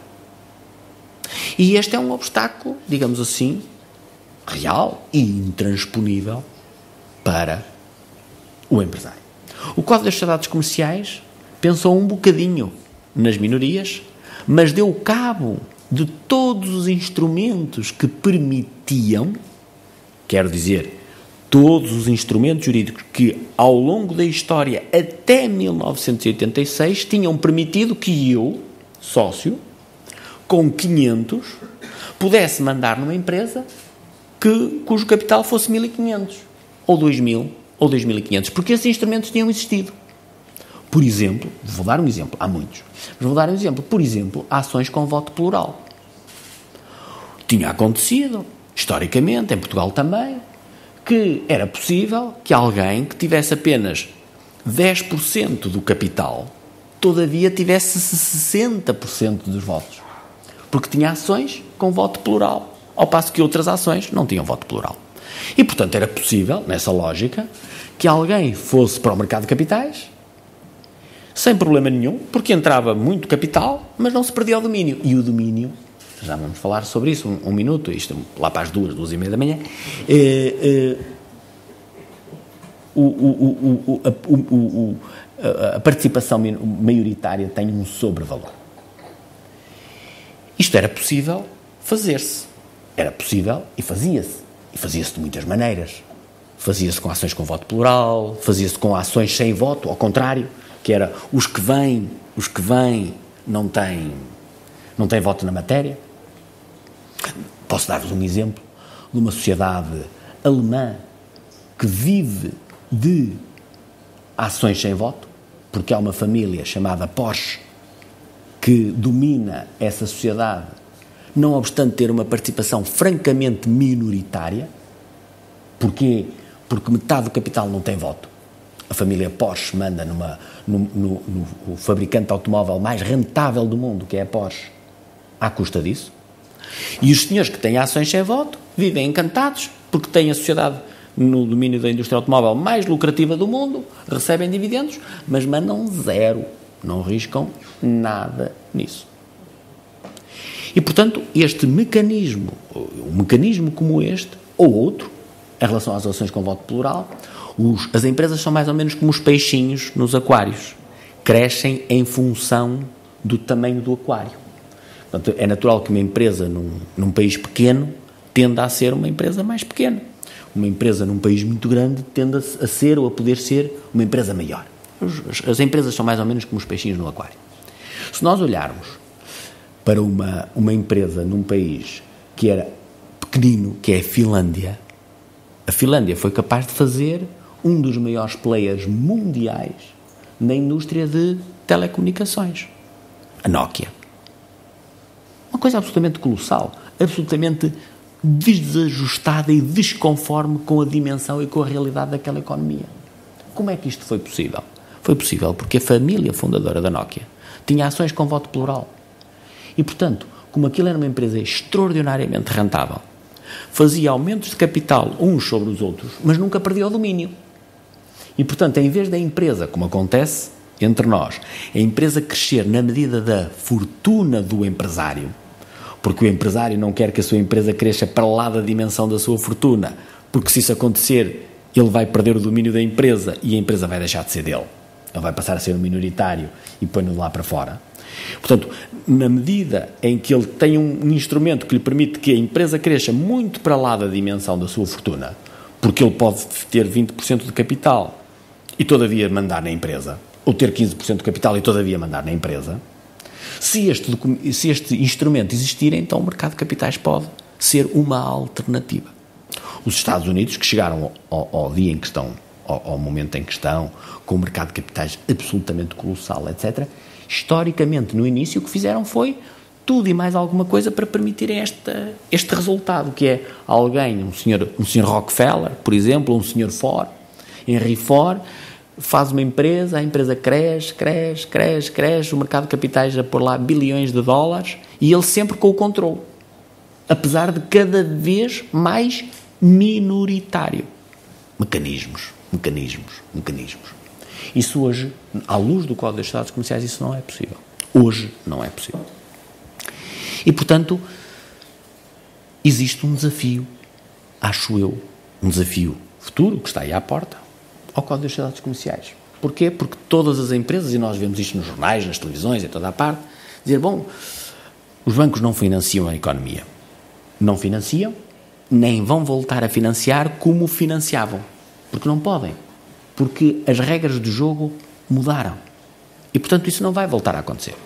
E este é um obstáculo, digamos assim, real e intransponível para o empresário. O Código das Sociedades Comerciais pensou um bocadinho nas minorias, mas deu cabo de todos os instrumentos que permitiam, quero dizer, todos os instrumentos jurídicos que, ao longo da história, até mil novecentos e oitenta e seis, tinham permitido que eu, sócio, com quinhentos, pudesse mandar numa empresa que, cujo capital fosse mil e quinhentos, ou dois mil, ou dois mil e quinhentos, porque esses instrumentos tinham existido. Por exemplo, vou dar um exemplo, há muitos, mas vou dar um exemplo, por exemplo, ações com voto plural. Tinha acontecido, historicamente, em Portugal também, que era possível que alguém que tivesse apenas dez por cento do capital, todavia tivesse sessenta por cento dos votos, porque tinha ações com voto plural, ao passo que outras ações não tinham voto plural. E, portanto, era possível, nessa lógica, que alguém fosse para o mercado de capitais, sem problema nenhum, porque entrava muito capital, mas não se perdia o domínio. E o domínio já vamos falar sobre isso, um, um minuto, isto lá para as duas, duas e meia da manhã, é, é, o, o, o, a, o, o, a participação maioritária tem um sobrevalor. Isto era possível fazer-se, era possível e fazia-se, e fazia-se de muitas maneiras. Fazia-se com ações com voto plural, fazia-se com ações sem voto, ao contrário, que era os que vêm, os que vêm não têm, não têm voto na matéria. Posso dar-vos um exemplo de uma sociedade alemã que vive de ações sem voto, porque há uma família chamada Porsche que domina essa sociedade, não obstante ter uma participação francamente minoritária. Porquê? Porque metade do capital não tem voto. A família Porsche manda numa, no, no, no, no fabricante de automóvel mais rentável do mundo, que é a Porsche, à custa disso. E os senhores que têm ações sem voto vivem encantados, porque têm a sociedade no domínio da indústria automóvel mais lucrativa do mundo, recebem dividendos, mas mandam zero, não riscam nada nisso. E, portanto, este mecanismo, um mecanismo como este, ou outro, em relação às ações com voto plural, os, as empresas são mais ou menos como os peixinhos nos aquários. Crescem em função do tamanho do aquário. Portanto, é natural que uma empresa num, num país pequeno tenda a ser uma empresa mais pequena. Uma empresa num país muito grande tende a ser ou a poder ser uma empresa maior. As, as empresas são mais ou menos como os peixinhos no aquário. Se nós olharmos para uma, uma empresa num país que era pequenino, que é a Finlândia, a Finlândia foi capaz de fazer um dos maiores players mundiais na indústria de telecomunicações. A Nokia. Uma coisa absolutamente colossal, absolutamente desajustada e desconforme com a dimensão e com a realidade daquela economia. Como é que isto foi possível? Foi possível porque a família fundadora da Nokia tinha ações com voto plural. E, portanto, como aquilo era uma empresa extraordinariamente rentável, fazia aumentos de capital uns sobre os outros, mas nunca perdia o domínio. E, portanto, em vez da empresa, como acontece entre nós, a empresa crescer na medida da fortuna do empresário, porque o empresário não quer que a sua empresa cresça para lá da dimensão da sua fortuna, porque se isso acontecer, ele vai perder o domínio da empresa e a empresa vai deixar de ser dele. Ele vai passar a ser um minoritário e põe-no lá para fora. Portanto, na medida em que ele tem um instrumento que lhe permite que a empresa cresça muito para lá da dimensão da sua fortuna, porque ele pode ter vinte por cento de capital e todavia mandar na empresa, ou ter quinze por cento de capital e todavia mandar na empresa, se este, se este instrumento existir, então o mercado de capitais pode ser uma alternativa. Os Estados Unidos, que chegaram ao, ao dia em questão, ao, ao momento em questão, com o mercado de capitais absolutamente colossal, etcétera, historicamente, no início, o que fizeram foi tudo e mais alguma coisa para permitirem esta, este resultado, que é alguém, um senhor, um senhor Rockefeller, por exemplo, ou um senhor Ford, Henry Ford, faz uma empresa, a empresa cresce, cresce, cresce, cresce, o mercado de capitais a pôr lá bilhões de dólares e ele sempre com o controle, apesar de cada vez mais minoritário. Mecanismos, mecanismos, mecanismos. Isso hoje, à luz do Código dos Estados Comerciais, isso não é possível. Hoje não é possível. E, portanto, existe um desafio, acho eu, um desafio futuro, que está aí à porta, ao Código dos Estados Comerciais. Porquê? Porque todas as empresas, e nós vemos isto nos jornais, nas televisões, em toda a parte, dizer, bom, os bancos não financiam a economia. Não financiam, nem vão voltar a financiar como financiavam. Porque não podem. Porque as regras do jogo mudaram. E, portanto, isso não vai voltar a acontecer.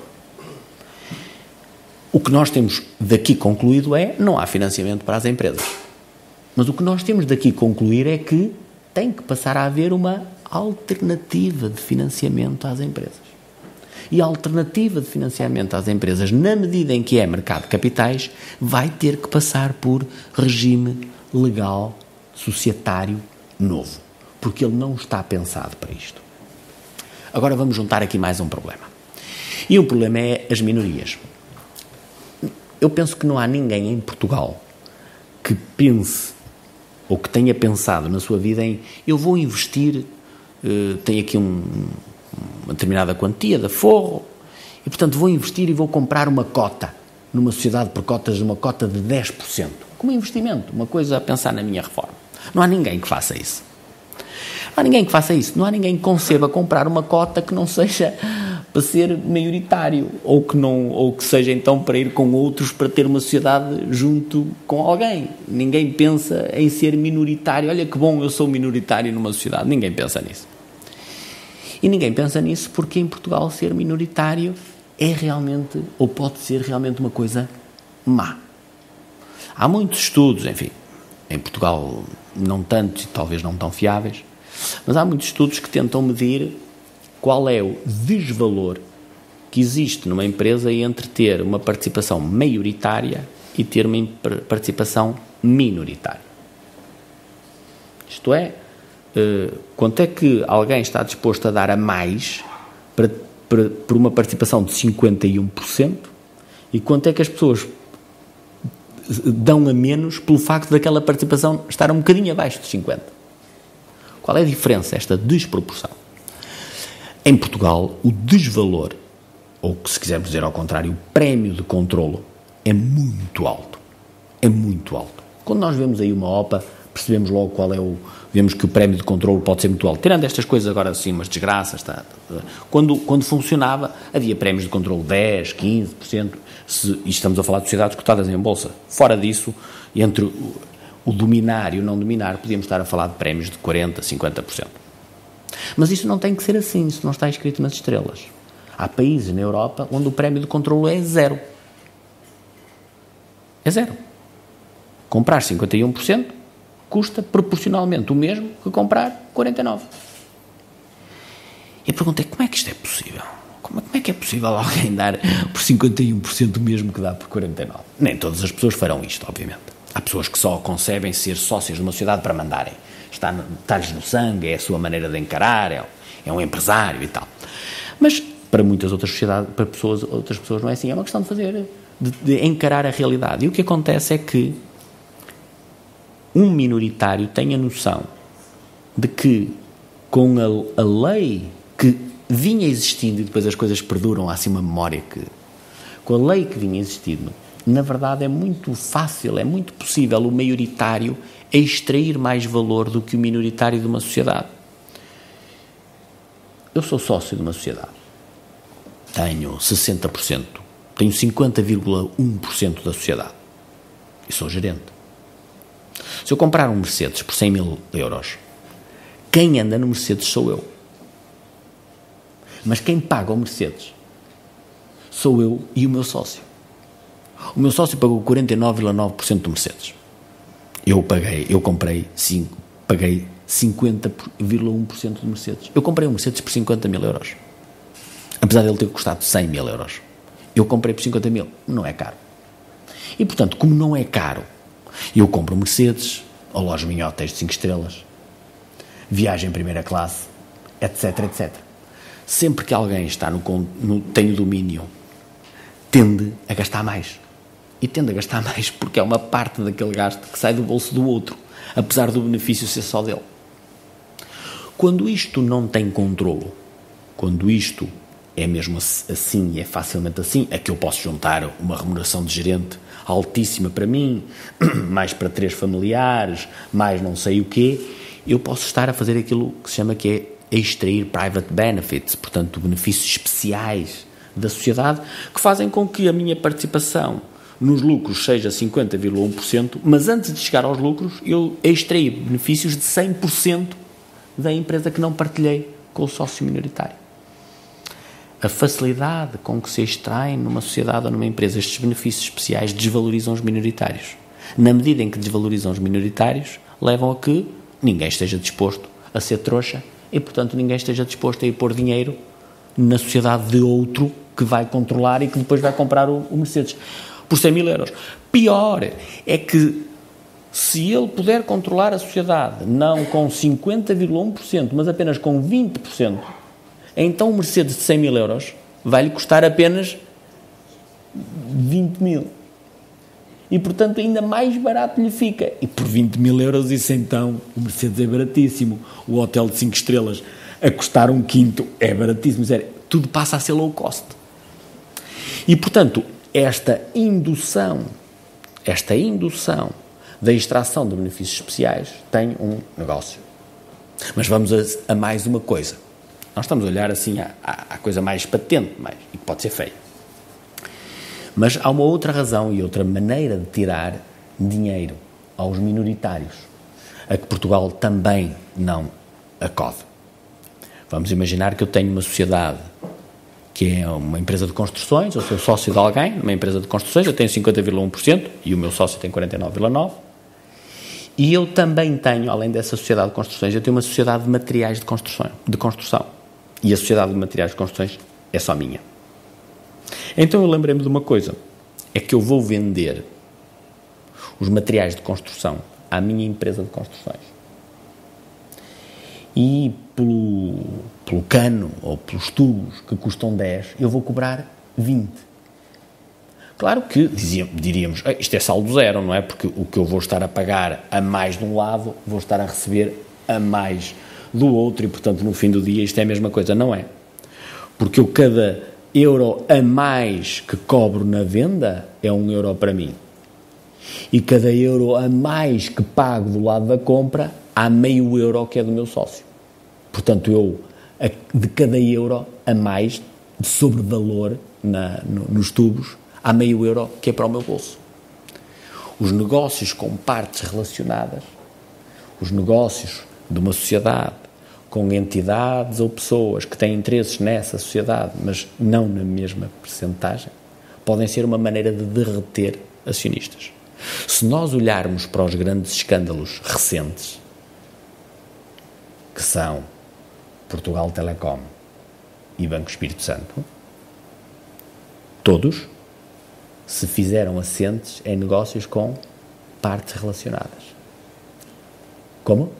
O que nós temos daqui concluído é, não há financiamento para as empresas. Mas o que nós temos daqui concluir é que tem que passar a haver uma alternativa de financiamento às empresas. E a alternativa de financiamento às empresas, na medida em que é mercado de capitais, vai ter que passar por regime legal, societário, novo. Porque ele não está pensado para isto. Agora vamos juntar aqui mais um problema. E um problema é as minorias. Eu penso que não há ninguém em Portugal que pense ou que tenha pensado na sua vida em eu vou investir, uh, tenho aqui um, uma determinada quantia de aforro e, portanto, vou investir e vou comprar uma cota numa sociedade por cotas, uma cota de dez por cento, como investimento, uma coisa a pensar na minha reforma. Não há ninguém que faça isso. Não há ninguém que faça isso. Não há ninguém que conceba comprar uma cota que não seja para ser maioritário, ou que, não, ou que seja então para ir com outros para ter uma sociedade junto com alguém. Ninguém pensa em ser minoritário. Olha que bom, eu sou minoritário numa sociedade. Ninguém pensa nisso. E ninguém pensa nisso porque em Portugal ser minoritário é realmente, ou pode ser realmente uma coisa má. Há muitos estudos, enfim, em Portugal não tantos e talvez não tão fiáveis, mas há muitos estudos que tentam medir qual é o desvalor que existe numa empresa entre ter uma participação maioritária e ter uma participação minoritária. Isto é, quanto é que alguém está disposto a dar a mais para, para, por uma participação de cinquenta e um por cento e quanto é que as pessoas dão a menos pelo facto daquela participação estar um bocadinho abaixo de cinquenta por cento. Qual é a diferença, esta desproporção? Em Portugal, o desvalor, ou que se quisermos dizer ao contrário, o prémio de controlo, é muito alto. É muito alto. Quando nós vemos aí uma O P A, percebemos logo qual é o... Vemos que o prémio de controlo pode ser muito alto. Tirando estas coisas agora assim, umas desgraças, tá? Quando, quando funcionava, havia prémios de controlo dez, quinze por cento, se, e estamos a falar de sociedades cotadas em bolsa. Fora disso, entre o, o dominar e o não dominar, podíamos estar a falar de prémios de quarenta, cinquenta por cento. Mas isso não tem que ser assim, isso não está escrito nas estrelas. Há países na Europa onde o prémio de controlo é zero. É zero. Comprar cinquenta e um por cento custa proporcionalmente o mesmo que comprar quarenta e nove por cento. E a pergunta é, como é que isto é possível? Como, como é que é possível alguém dar por cinquenta e um por cento o mesmo que dá por quarenta e nove por cento? Nem todas as pessoas farão isto, obviamente. Há pessoas que só concebem ser sócios de uma sociedade para mandarem. Está, está-lhes no sangue, é a sua maneira de encarar, é, é um empresário e tal. Mas para muitas outras sociedades, para pessoas, outras pessoas não é assim, é uma questão de fazer, de, de encarar a realidade. E o que acontece é que um minoritário tem a noção de que com a, a lei que vinha existindo, e depois as coisas perduram, há assim uma memória que, com a lei que vinha existindo, na verdade é muito fácil, é muito possível o maioritário extrair mais valor do que o minoritário de uma sociedade. Eu sou sócio de uma sociedade, tenho sessenta por cento, tenho cinquenta vírgula um por cento da sociedade e sou gerente. Se eu comprar um Mercedes por cem mil euros, quem anda no Mercedes sou eu. Mas quem paga o Mercedes sou eu e o meu sócio. O meu sócio pagou quarenta e nove vírgula nove por cento do Mercedes. Eu paguei, eu comprei, cinco, paguei cinquenta vírgula um por cento do Mercedes. Eu comprei um Mercedes por cinquenta mil euros. Apesar dele ter custado cem mil euros. Eu comprei por cinquenta mil. Não é caro. E, portanto, como não é caro, eu compro um Mercedes, alojo-me em hotéis de cinco estrelas, viajo em primeira classe, etc, etcétera. Sempre que alguém está no, no, tem o domínio, tende a gastar mais. E tende a gastar mais porque é uma parte daquele gasto que sai do bolso do outro, apesar do benefício ser só dele. Quando isto não tem controlo, quando isto é mesmo assim e é facilmente assim, é que eu posso juntar uma remuneração de gerente altíssima para mim, mais para três familiares, mais não sei o quê, eu posso estar a fazer aquilo que se chama que é extrair private benefits, portanto benefícios especiais da sociedade, que fazem com que a minha participação nos lucros seja cinquenta vírgula um por cento, mas antes de chegar aos lucros eu extraí benefícios de cem por cento da empresa que não partilhei com o sócio minoritário. A facilidade com que se extraem numa sociedade ou numa empresa estes benefícios especiais desvalorizam os minoritários. Na medida em que desvalorizam os minoritários, levam a que ninguém esteja disposto a ser trouxa e, portanto, ninguém esteja disposto a ir pôr dinheiro na sociedade de outro que vai controlar e que depois vai comprar o, o Mercedes por cem mil euros. Pior é que se ele puder controlar a sociedade não com cinquenta vírgula um por cento, mas apenas com vinte por cento, então o Mercedes de cem mil euros vai-lhe custar apenas vinte mil. E, portanto, ainda mais barato lhe fica. E por vinte mil euros isso então, o Mercedes é baratíssimo. O hotel de cinco estrelas a custar um quinto é baratíssimo. Sério, tudo passa a ser low cost. E, portanto, esta indução, esta indução da extração de benefícios especiais tem um negócio. Mas vamos a, a mais uma coisa. Nós estamos a olhar assim à, à, à coisa mais patente, mais, e que pode ser feia. Mas há uma outra razão e outra maneira de tirar dinheiro aos minoritários, a que Portugal também não acode. Vamos imaginar que eu tenho uma sociedade que é uma empresa de construções, eu sou sócio de alguém, numa empresa de construções, eu tenho cinquenta vírgula um por cento e o meu sócio tem quarenta e nove vírgula nove por cento. E eu também tenho, além dessa sociedade de construções, eu tenho uma sociedade de materiais de construção. De construção. E a sociedade de materiais de construções é só minha. Então eu lembrei-me de uma coisa, é que eu vou vender os materiais de construção à minha empresa de construções. E pelo, pelo cano ou pelos tubos que custam dez, eu vou cobrar vinte. Claro que dizíamos, diríamos, isto é saldo zero, não é? Porque o que eu vou estar a pagar a mais de um lado, vou estar a receber a mais do outro e, portanto, no fim do dia isto é a mesma coisa. Não é. Porque eu cada euro a mais que cobro na venda é um euro para mim. E cada euro a mais que pago do lado da compra, há meio euro que é do meu sócio. Portanto, eu, de cada euro a mais de sobrevalor na, no, nos tubos, há meio euro que é para o meu bolso. Os negócios com partes relacionadas, os negócios de uma sociedade com entidades ou pessoas que têm interesses nessa sociedade, mas não na mesma percentagem, podem ser uma maneira de derreter acionistas. Se nós olharmos para os grandes escândalos recentes, que são Portugal Telecom e Banco Espírito Santo, todos se fizeram assentes em negócios com partes relacionadas. Como?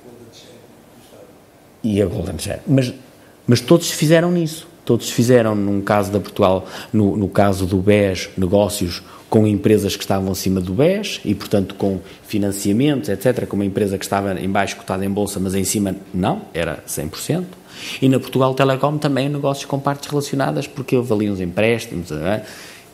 E a Golden Share. Mas, mas todos fizeram nisso. Todos fizeram, num caso da Portugal, no, no caso do B E S, negócios com empresas que estavam acima do B E S e, portanto, com financiamentos, etcétera, com uma empresa que estava em baixo cotada em bolsa, mas em cima não, era cem por cento. E na Portugal Telecom também negócios com partes relacionadas, porque houve ali uns empréstimos. Não é?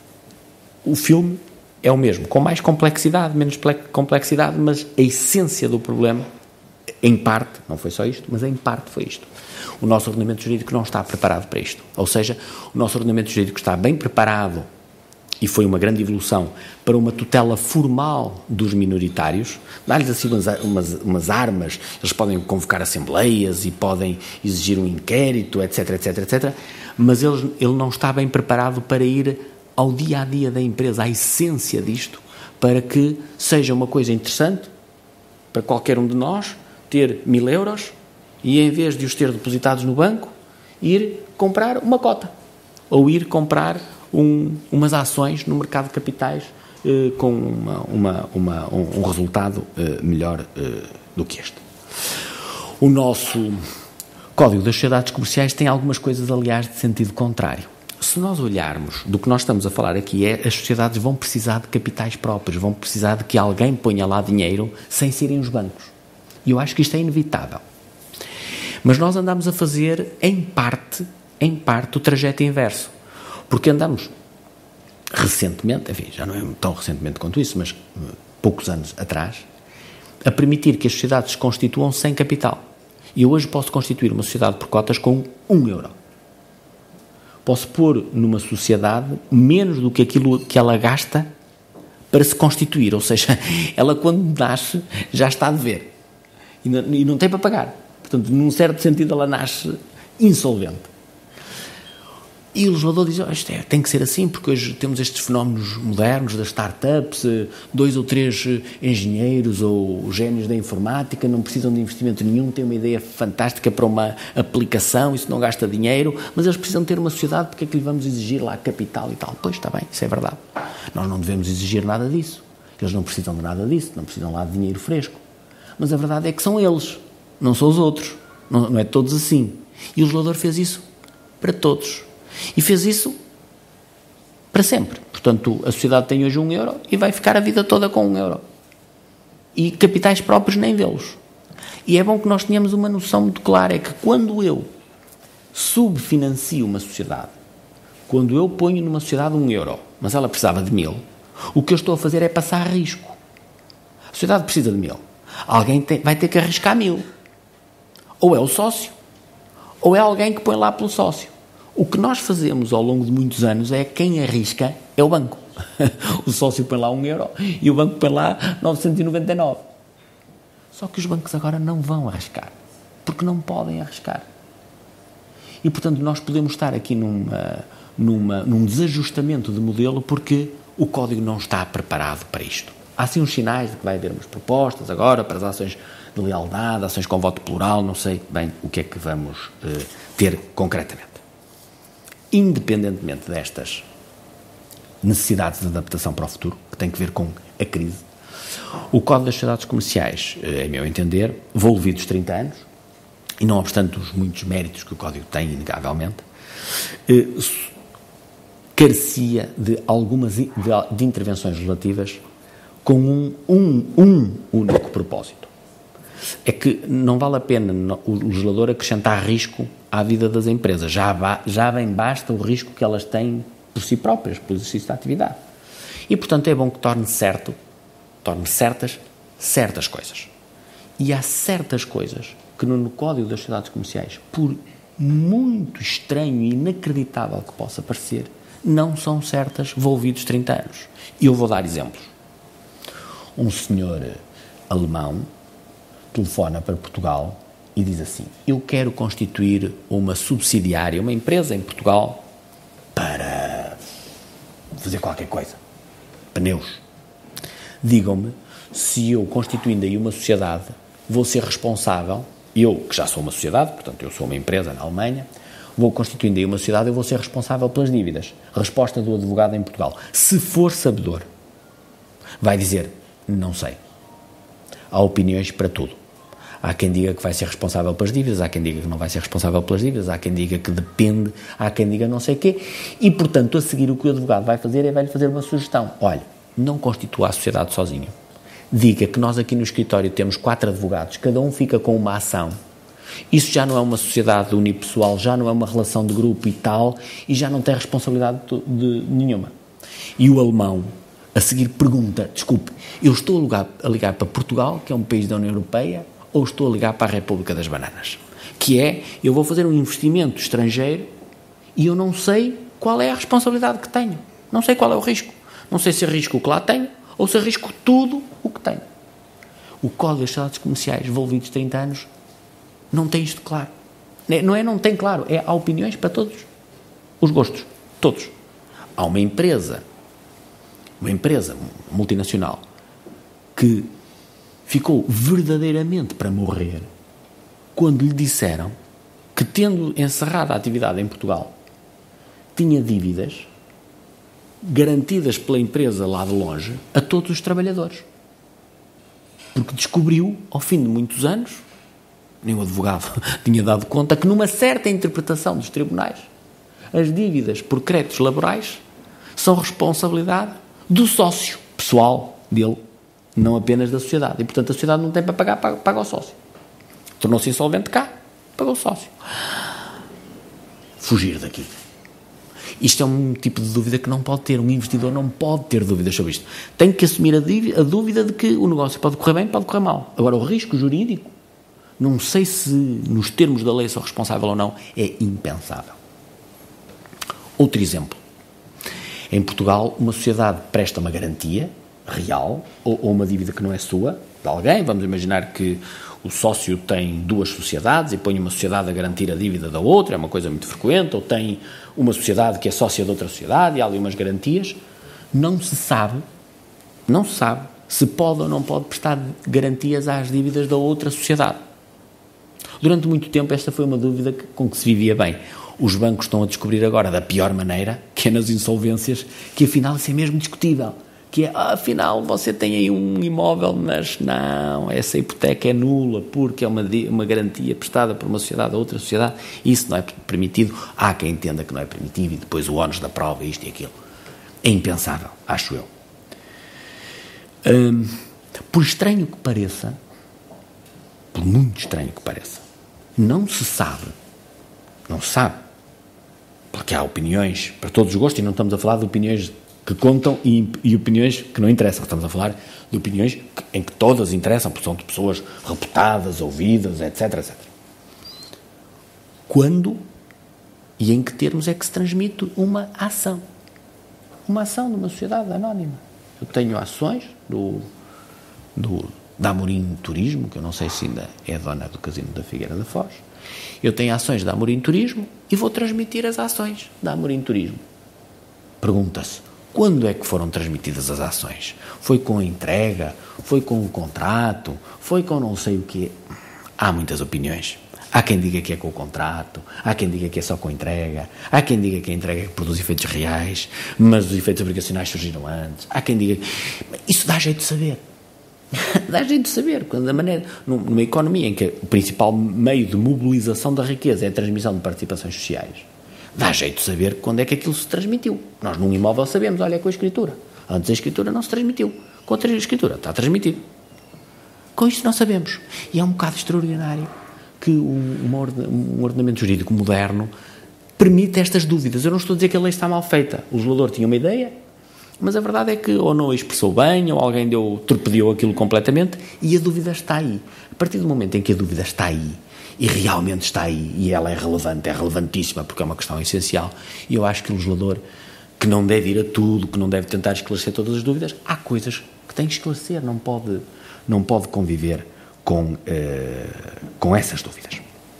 O filme é o mesmo, com mais complexidade, menos complexidade, mas a essência do problema, em parte, não foi só isto, mas em parte foi isto. O nosso ordenamento jurídico não está preparado para isto. Ou seja, o nosso ordenamento jurídico está bem preparado, e foi uma grande evolução, para uma tutela formal dos minoritários, dar-lhes assim umas, umas, umas armas, eles podem convocar assembleias e podem exigir um inquérito, etc, etc, etcétera, mas eles, ele não está bem preparado para ir ao dia-a-dia da empresa, à essência disto, para que seja uma coisa interessante para qualquer um de nós ter mil euros e, em vez de os ter depositados no banco, ir comprar uma cota ou ir comprar um, umas ações no mercado de capitais eh, com uma, uma, uma, um, um resultado eh, melhor eh, do que este. O nosso Código das Sociedades Comerciais tem algumas coisas, aliás, de sentido contrário. Se nós olharmos, do que nós estamos a falar aqui é, as sociedades vão precisar de capitais próprios, vão precisar de que alguém ponha lá dinheiro sem serem os bancos. E eu acho que isto é inevitável. Mas nós andamos a fazer, em parte, em parte, o trajeto inverso. Porque andamos recentemente, enfim, já não é tão recentemente quanto isso, mas poucos anos atrás, a permitir que as sociedades se constituam sem capital. E eu hoje posso constituir uma sociedade por cotas com um euro. Posso pôr numa sociedade menos do que aquilo que ela gasta para se constituir. Ou seja, ela quando nasce já está a dever. E não, e não tem para pagar. Portanto, num certo sentido, ela nasce insolvente. E o legislador diz, oh, isto é, tem que ser assim, porque hoje temos estes fenómenos modernos das startups, dois ou três engenheiros ou génios da informática não precisam de investimento nenhum, têm uma ideia fantástica para uma aplicação, isso não gasta dinheiro, mas eles precisam ter uma sociedade, porque é que lhe vamos exigir lá capital e tal? Pois, está bem, isso é verdade. Nós não devemos exigir nada disso. Eles não precisam de nada disso, não precisam lá de dinheiro fresco. Mas a verdade é que são eles, não são os outros. Não, não é todos assim. E o legislador fez isso para todos. E fez isso para sempre. Portanto, a sociedade tem hoje um euro e vai ficar a vida toda com um euro. E capitais próprios nem vê-los. E é bom que nós tenhamos uma noção muito clara, é que quando eu subfinancio uma sociedade quando eu ponho numa sociedade um euro, mas ela precisava de mil, o que eu estou a fazer é passar risco. A sociedade precisa de mil. Alguém tem, vai ter que arriscar mil. Ou é o sócio, ou é alguém que põe lá pelo sócio. O que nós fazemos ao longo de muitos anos é quem arrisca é o banco. O sócio põe lá um euro e o banco põe lá novecentos e noventa e nove. Só que os bancos agora não vão arriscar, porque não podem arriscar. E, portanto, nós podemos estar aqui numa, numa, num desajustamento de modelo porque o código não está preparado para isto. Há sim uns sinais de que vai haver umas propostas agora para as ações de lealdade, ações com voto plural, não sei bem o que é que vamos uh, ter concretamente. Independentemente destas necessidades de adaptação para o futuro, que tem que ver com a crise, o Código das Sociedades Comerciais, a meu entender, vou ouvir dos trinta anos, e não obstante os muitos méritos que o Código tem, inegavelmente, eh, carecia de algumas de, de intervenções legislativas com um, um, um único propósito. É que não vale a pena o legislador acrescentar risco à vida das empresas. Já, já bem basta o risco que elas têm por si próprias, pelo exercício da atividade. E, portanto, é bom que torne certo, torne certas, certas coisas. E há certas coisas que no Código das Sociedades Comerciais, por muito estranho e inacreditável que possa parecer, não são certas envolvidos trinta anos. E eu vou dar exemplos. Um senhor alemão telefona para Portugal e diz assim: eu quero constituir uma subsidiária, uma empresa em Portugal para fazer qualquer coisa. Pneus. Digam-me se eu, constituindo aí uma sociedade, vou ser responsável, eu, que já sou uma sociedade, portanto eu sou uma empresa na Alemanha, vou constituindo aí uma sociedade, eu vou ser responsável pelas dívidas. Resposta do advogado em Portugal: se for sabedor, vai dizer, não sei. Há opiniões para tudo. Há quem diga que vai ser responsável pelas dívidas, há quem diga que não vai ser responsável pelas dívidas, há quem diga que depende, há quem diga não sei o quê, e, portanto, a seguir o que o advogado vai fazer é vai-lhe fazer uma sugestão. Olha, não constitua a sociedade sozinho. Diga que nós aqui no escritório temos quatro advogados, cada um fica com uma ação. Isso já não é uma sociedade unipessoal, já não é uma relação de grupo e tal, e já não tem responsabilidade de, de nenhuma. E o alemão, a seguir, pergunta, desculpe, eu estou a ligar, a ligar para Portugal, que é um país da União Europeia, ou estou a ligar para a República das Bananas? Que é, eu vou fazer um investimento estrangeiro e eu não sei qual é a responsabilidade que tenho. Não sei qual é o risco. Não sei se arrisco o que lá tenho ou se arrisco tudo o que tenho. O Código das Sociedades Comerciais, envolvidos trinta anos, não tem isto claro. Não é não tem claro, é há opiniões para todos os gostos. Todos. Há uma empresa, uma empresa multinacional que ficou verdadeiramente para morrer quando lhe disseram que, tendo encerrado a atividade em Portugal, tinha dívidas garantidas pela empresa lá de longe a todos os trabalhadores. Porque descobriu, ao fim de muitos anos, nem o advogado tinha dado conta, que numa certa interpretação dos tribunais, as dívidas por créditos laborais são responsabilidade do sócio pessoal dele, não apenas da sociedade. E, portanto, a sociedade não tem para pagar, paga, paga o sócio. Tornou-se insolvente cá, pagou o sócio. Fugir daqui. Isto é um tipo de dúvida que não pode ter. Um investidor não pode ter dúvidas sobre isto. Tem que assumir a, dívida, a dúvida de que o negócio pode correr bem, pode correr mal. Agora, o risco jurídico, não sei se, nos termos da lei, sou responsável ou não, é impensável. Outro exemplo. Em Portugal, uma sociedade presta uma garantia real, ou, ou uma dívida que não é sua, de alguém. Vamos imaginar que o sócio tem duas sociedades e põe uma sociedade a garantir a dívida da outra, é uma coisa muito frequente, ou tem uma sociedade que é sócia de outra sociedade e há ali umas garantias. Não se sabe, não se sabe se pode ou não pode prestar garantias às dívidas da outra sociedade. Durante muito tempo esta foi uma dúvida que, com que se vivia bem. Os bancos estão a descobrir agora, da pior maneira, que é nas insolvências, que afinal isso é mesmo discutível. Que é, ah, afinal, você tem aí um imóvel, mas não, essa hipoteca é nula, porque é uma, uma garantia prestada por uma sociedade a outra sociedade, isso não é permitido. Há quem entenda que não é permitido, e depois o ónus da prova, isto e aquilo. É impensável, acho eu. Hum, por estranho que pareça, por muito estranho que pareça, não se sabe, não se sabe, porque há opiniões para todos os gostos, e não estamos a falar de opiniões que contam e, e opiniões que não interessam. Estamos a falar de opiniões que, em que todas interessam, porque são de pessoas reputadas, ouvidas, etc, etcétera. Quando e em que termos é que se transmite uma ação? Uma ação de uma sociedade anónima. Eu tenho ações do, do, da Amorim Turismo, que eu não sei se ainda é dona do Casino da Figueira da Foz. Eu tenho ações da Amorim Turismo e vou transmitir as ações da Amorim Turismo. Pergunta-se, quando é que foram transmitidas as ações? Foi com a entrega? Foi com o contrato? Foi com não sei o quê? Há muitas opiniões. Há quem diga que é com o contrato, há quem diga que é só com a entrega, há quem diga que a entrega é que produz efeitos reais, mas os efeitos obrigacionais surgiram antes. Há quem diga... Isso dá jeito de saber. Dá jeito de saber. Quando a maneira, numa economia em que o principal meio de mobilização da riqueza é a transmissão de participações sociais, dá jeito de saber quando é que aquilo se transmitiu. Nós num imóvel sabemos, olha, é com a escritura. Antes a escritura não se transmitiu. Com a escritura está transmitido. Com isto não sabemos. E é um bocado extraordinário que um ordenamento jurídico moderno permite estas dúvidas. Eu não estou a dizer que a lei está mal feita. O legislador tinha uma ideia, mas a verdade é que ou não a expressou bem, ou alguém deu, torpedeou aquilo completamente, e a dúvida está aí. A partir do momento em que a dúvida está aí, e realmente está aí, e ela é relevante, é relevantíssima, porque é uma questão essencial, e eu acho que o legislador, que não deve ir a tudo, que não deve tentar esclarecer todas as dúvidas, há coisas que tem que esclarecer, não pode, não pode conviver com, eh, com essas dúvidas.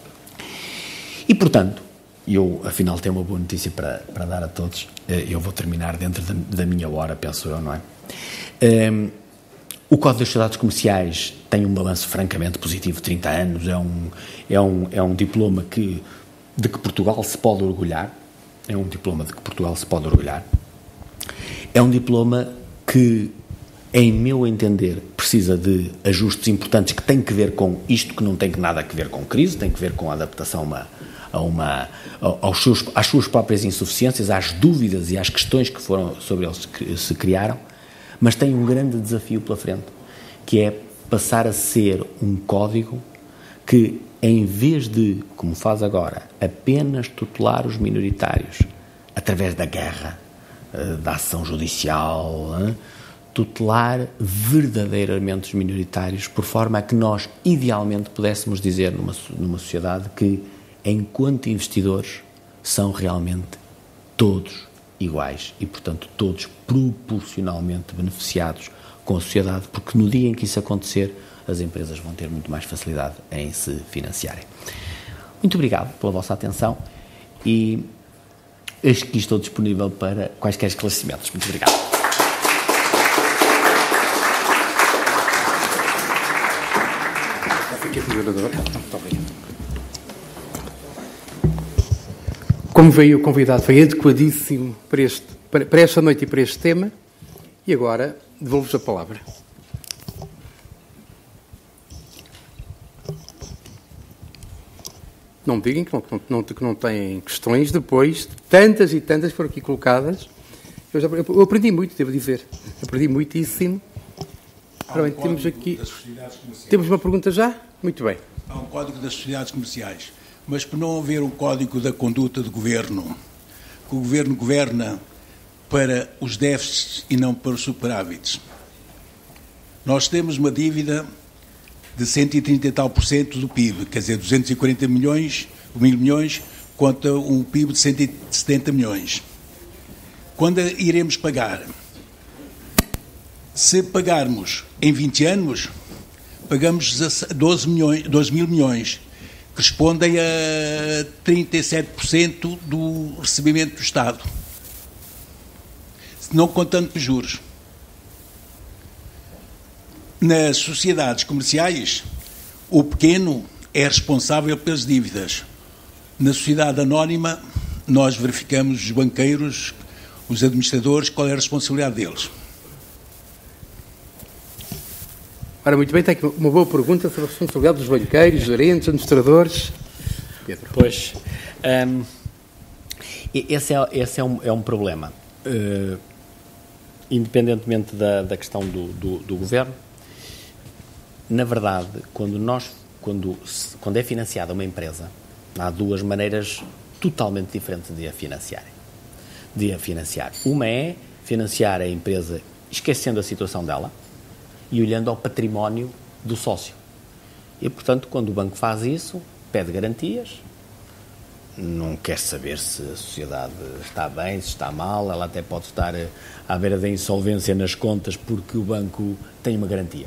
E, portanto, eu, afinal, tenho uma boa notícia para, para dar a todos. Eh, eu vou terminar dentro da, da minha hora, penso eu, não é? Eh, o Código das Sociedades Comerciais tem um balanço francamente positivo, trinta anos, é um, é um, é um diploma que, de que Portugal se pode orgulhar, é um diploma de que Portugal se pode orgulhar, é um diploma que, em meu entender, precisa de ajustes importantes que têm que ver com isto, que não tem nada a ver com crise, tem que ver com a adaptação a uma, a uma, aos seus, às suas próprias insuficiências, às dúvidas e às questões que foram sobre eles que se criaram, mas tem um grande desafio pela frente, que é passar a ser um código que, em vez de, como faz agora, apenas tutelar os minoritários através da guerra, da ação judicial, tutelar verdadeiramente os minoritários, por forma a que nós, idealmente, pudéssemos dizer numa, numa sociedade que, enquanto investidores, são realmente todos iguais e, portanto, todos proporcionalmente beneficiados com a sociedade, porque no dia em que isso acontecer, as empresas vão ter muito mais facilidade em se financiarem. Muito obrigado pela vossa atenção e aqui estou disponível para quaisquer esclarecimentos. Muito obrigado. Como veio o convidado, foi adequadíssimo para, este, para, para esta noite e para este tema. E agora devolvo-vos a palavra. Não me digam que não, não, que não têm questões depois, tantas e tantas foram aqui colocadas. Eu, já, eu aprendi muito, devo dizer. Aprendi muitíssimo. Ora bem, temos aqui... Temos uma pergunta já? Muito bem. Há um Código das Sociedades Comerciais, mas por não haver um Código da Conduta do Governo, que o Governo governa para os déficits e não para os superávites. Nós temos uma dívida de cento e trinta e tal por cento do P I B, quer dizer, duzentos e quarenta milhões, mil milhões, contra um P I B de cento e setenta milhões. Quando iremos pagar? Se pagarmos em vinte anos, pagamos doze mil milhões, que respondem a trinta e sete por cento do recebimento do Estado, não contando com juros. Nas sociedades comerciais, o pequeno é responsável pelas dívidas. Na sociedade anónima, nós verificamos os banqueiros, os administradores, qual é a responsabilidade deles. Ora, muito bem, tem aqui uma boa pergunta sobre a responsabilidade dos banqueiros, gerentes, administradores. Pedro. Pois, um, esse, é, esse é, um, é um problema. Uh, independentemente da, da questão do, do, do governo, na verdade, quando, nós, quando, quando é financiada uma empresa, há duas maneiras totalmente diferentes de a financiarem. De a financiar. Uma é financiar a empresa esquecendo a situação dela e olhando ao património do sócio. E, portanto, quando o banco faz isso, pede garantias, não quer saber se a sociedade está bem, se está mal, ela até pode estar à beira da insolvência nas contas porque o banco tem uma garantia.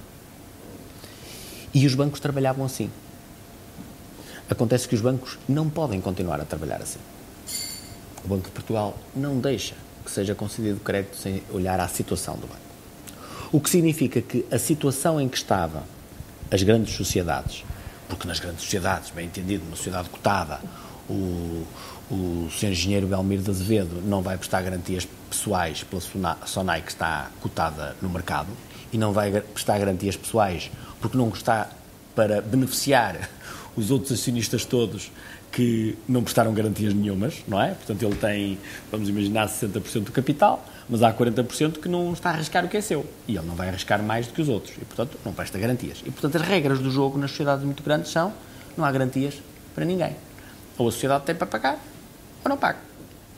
E os bancos trabalhavam assim. Acontece que os bancos não podem continuar a trabalhar assim. O Banco de Portugal não deixa que seja concedido crédito sem olhar à situação do banco. O que significa que a situação em que estavam as grandes sociedades, porque nas grandes sociedades, bem entendido, uma sociedade cotada, o, o senhor engenheiro Belmiro de Azevedo não vai prestar garantias pessoais pela SONAI, que está cotada no mercado, e não vai prestar garantias pessoais porque não está para beneficiar os outros acionistas todos que não prestaram garantias nenhumas, não é? Portanto, ele tem, vamos imaginar, sessenta por cento do capital, mas há quarenta por cento que não está a arriscar o que é seu. E ele não vai arriscar mais do que os outros. E, portanto, não presta garantias. E, portanto, as regras do jogo nas sociedades muito grandes são: não há garantias para ninguém. Ou a sociedade tem para pagar, ou não paga.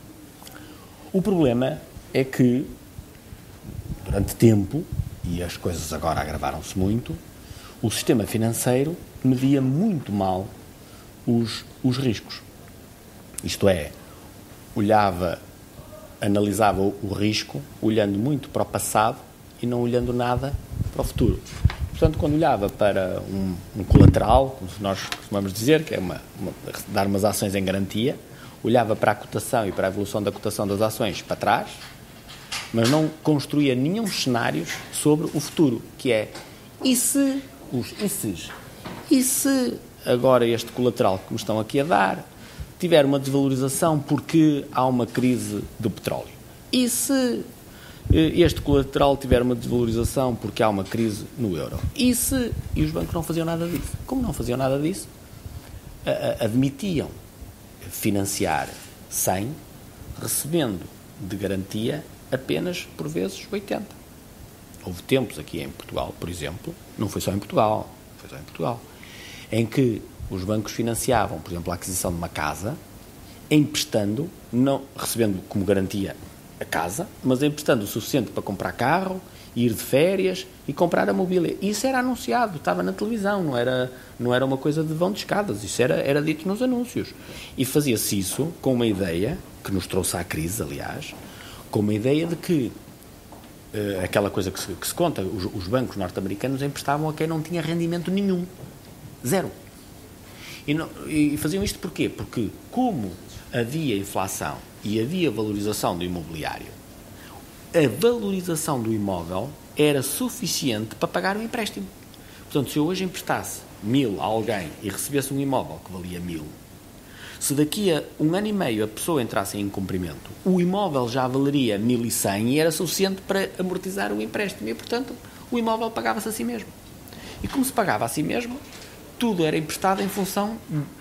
O problema é que, durante tempo, e as coisas agora agravaram-se muito, o sistema financeiro media muito mal os, os riscos. Isto é, olhava, analisava o, o risco, olhando muito para o passado e não olhando nada para o futuro. Portanto, quando olhava para um, um colateral, como nós costumamos dizer, que é uma, uma, dar umas ações em garantia, olhava para a cotação e para a evolução da cotação das ações para trás, mas não construía nenhum cenário sobre o futuro, que é, e se, os isses, e se agora este colateral que me estão aqui a dar tiver uma desvalorização porque há uma crise do petróleo? E se este colateral tiver uma desvalorização porque há uma crise no euro? E se... E os bancos não faziam nada disso. Como não faziam nada disso, admitiam financiar cem, recebendo de garantia apenas, por vezes, oitenta. Houve tempos aqui em Portugal, por exemplo, não foi só em Portugal, foi só em Portugal, em que os bancos financiavam, por exemplo, a aquisição de uma casa, emprestando, não recebendo como garantia a casa, mas emprestando o suficiente para comprar carro, ir de férias e comprar a mobília. Isso era anunciado, estava na televisão, não era, não era uma coisa de vão de escadas, isso era, era dito nos anúncios. E fazia-se isso com uma ideia, que nos trouxe à crise, aliás, com uma ideia de que uh, aquela coisa que se, que se conta, os, os bancos norte-americanos emprestavam a quem não tinha rendimento nenhum. Zero. E, não, e faziam isto porquê? Porque como havia inflação e havia valorização do imobiliário, a valorização do imóvel era suficiente para pagar o empréstimo. Portanto, se eu hoje emprestasse mil a alguém e recebesse um imóvel que valia mil, se daqui a um ano e meio a pessoa entrasse em incumprimento, o imóvel já valeria mil e cem e era suficiente para amortizar o empréstimo e, portanto, o imóvel pagava-se a si mesmo. E como se pagava a si mesmo, tudo era emprestado em função,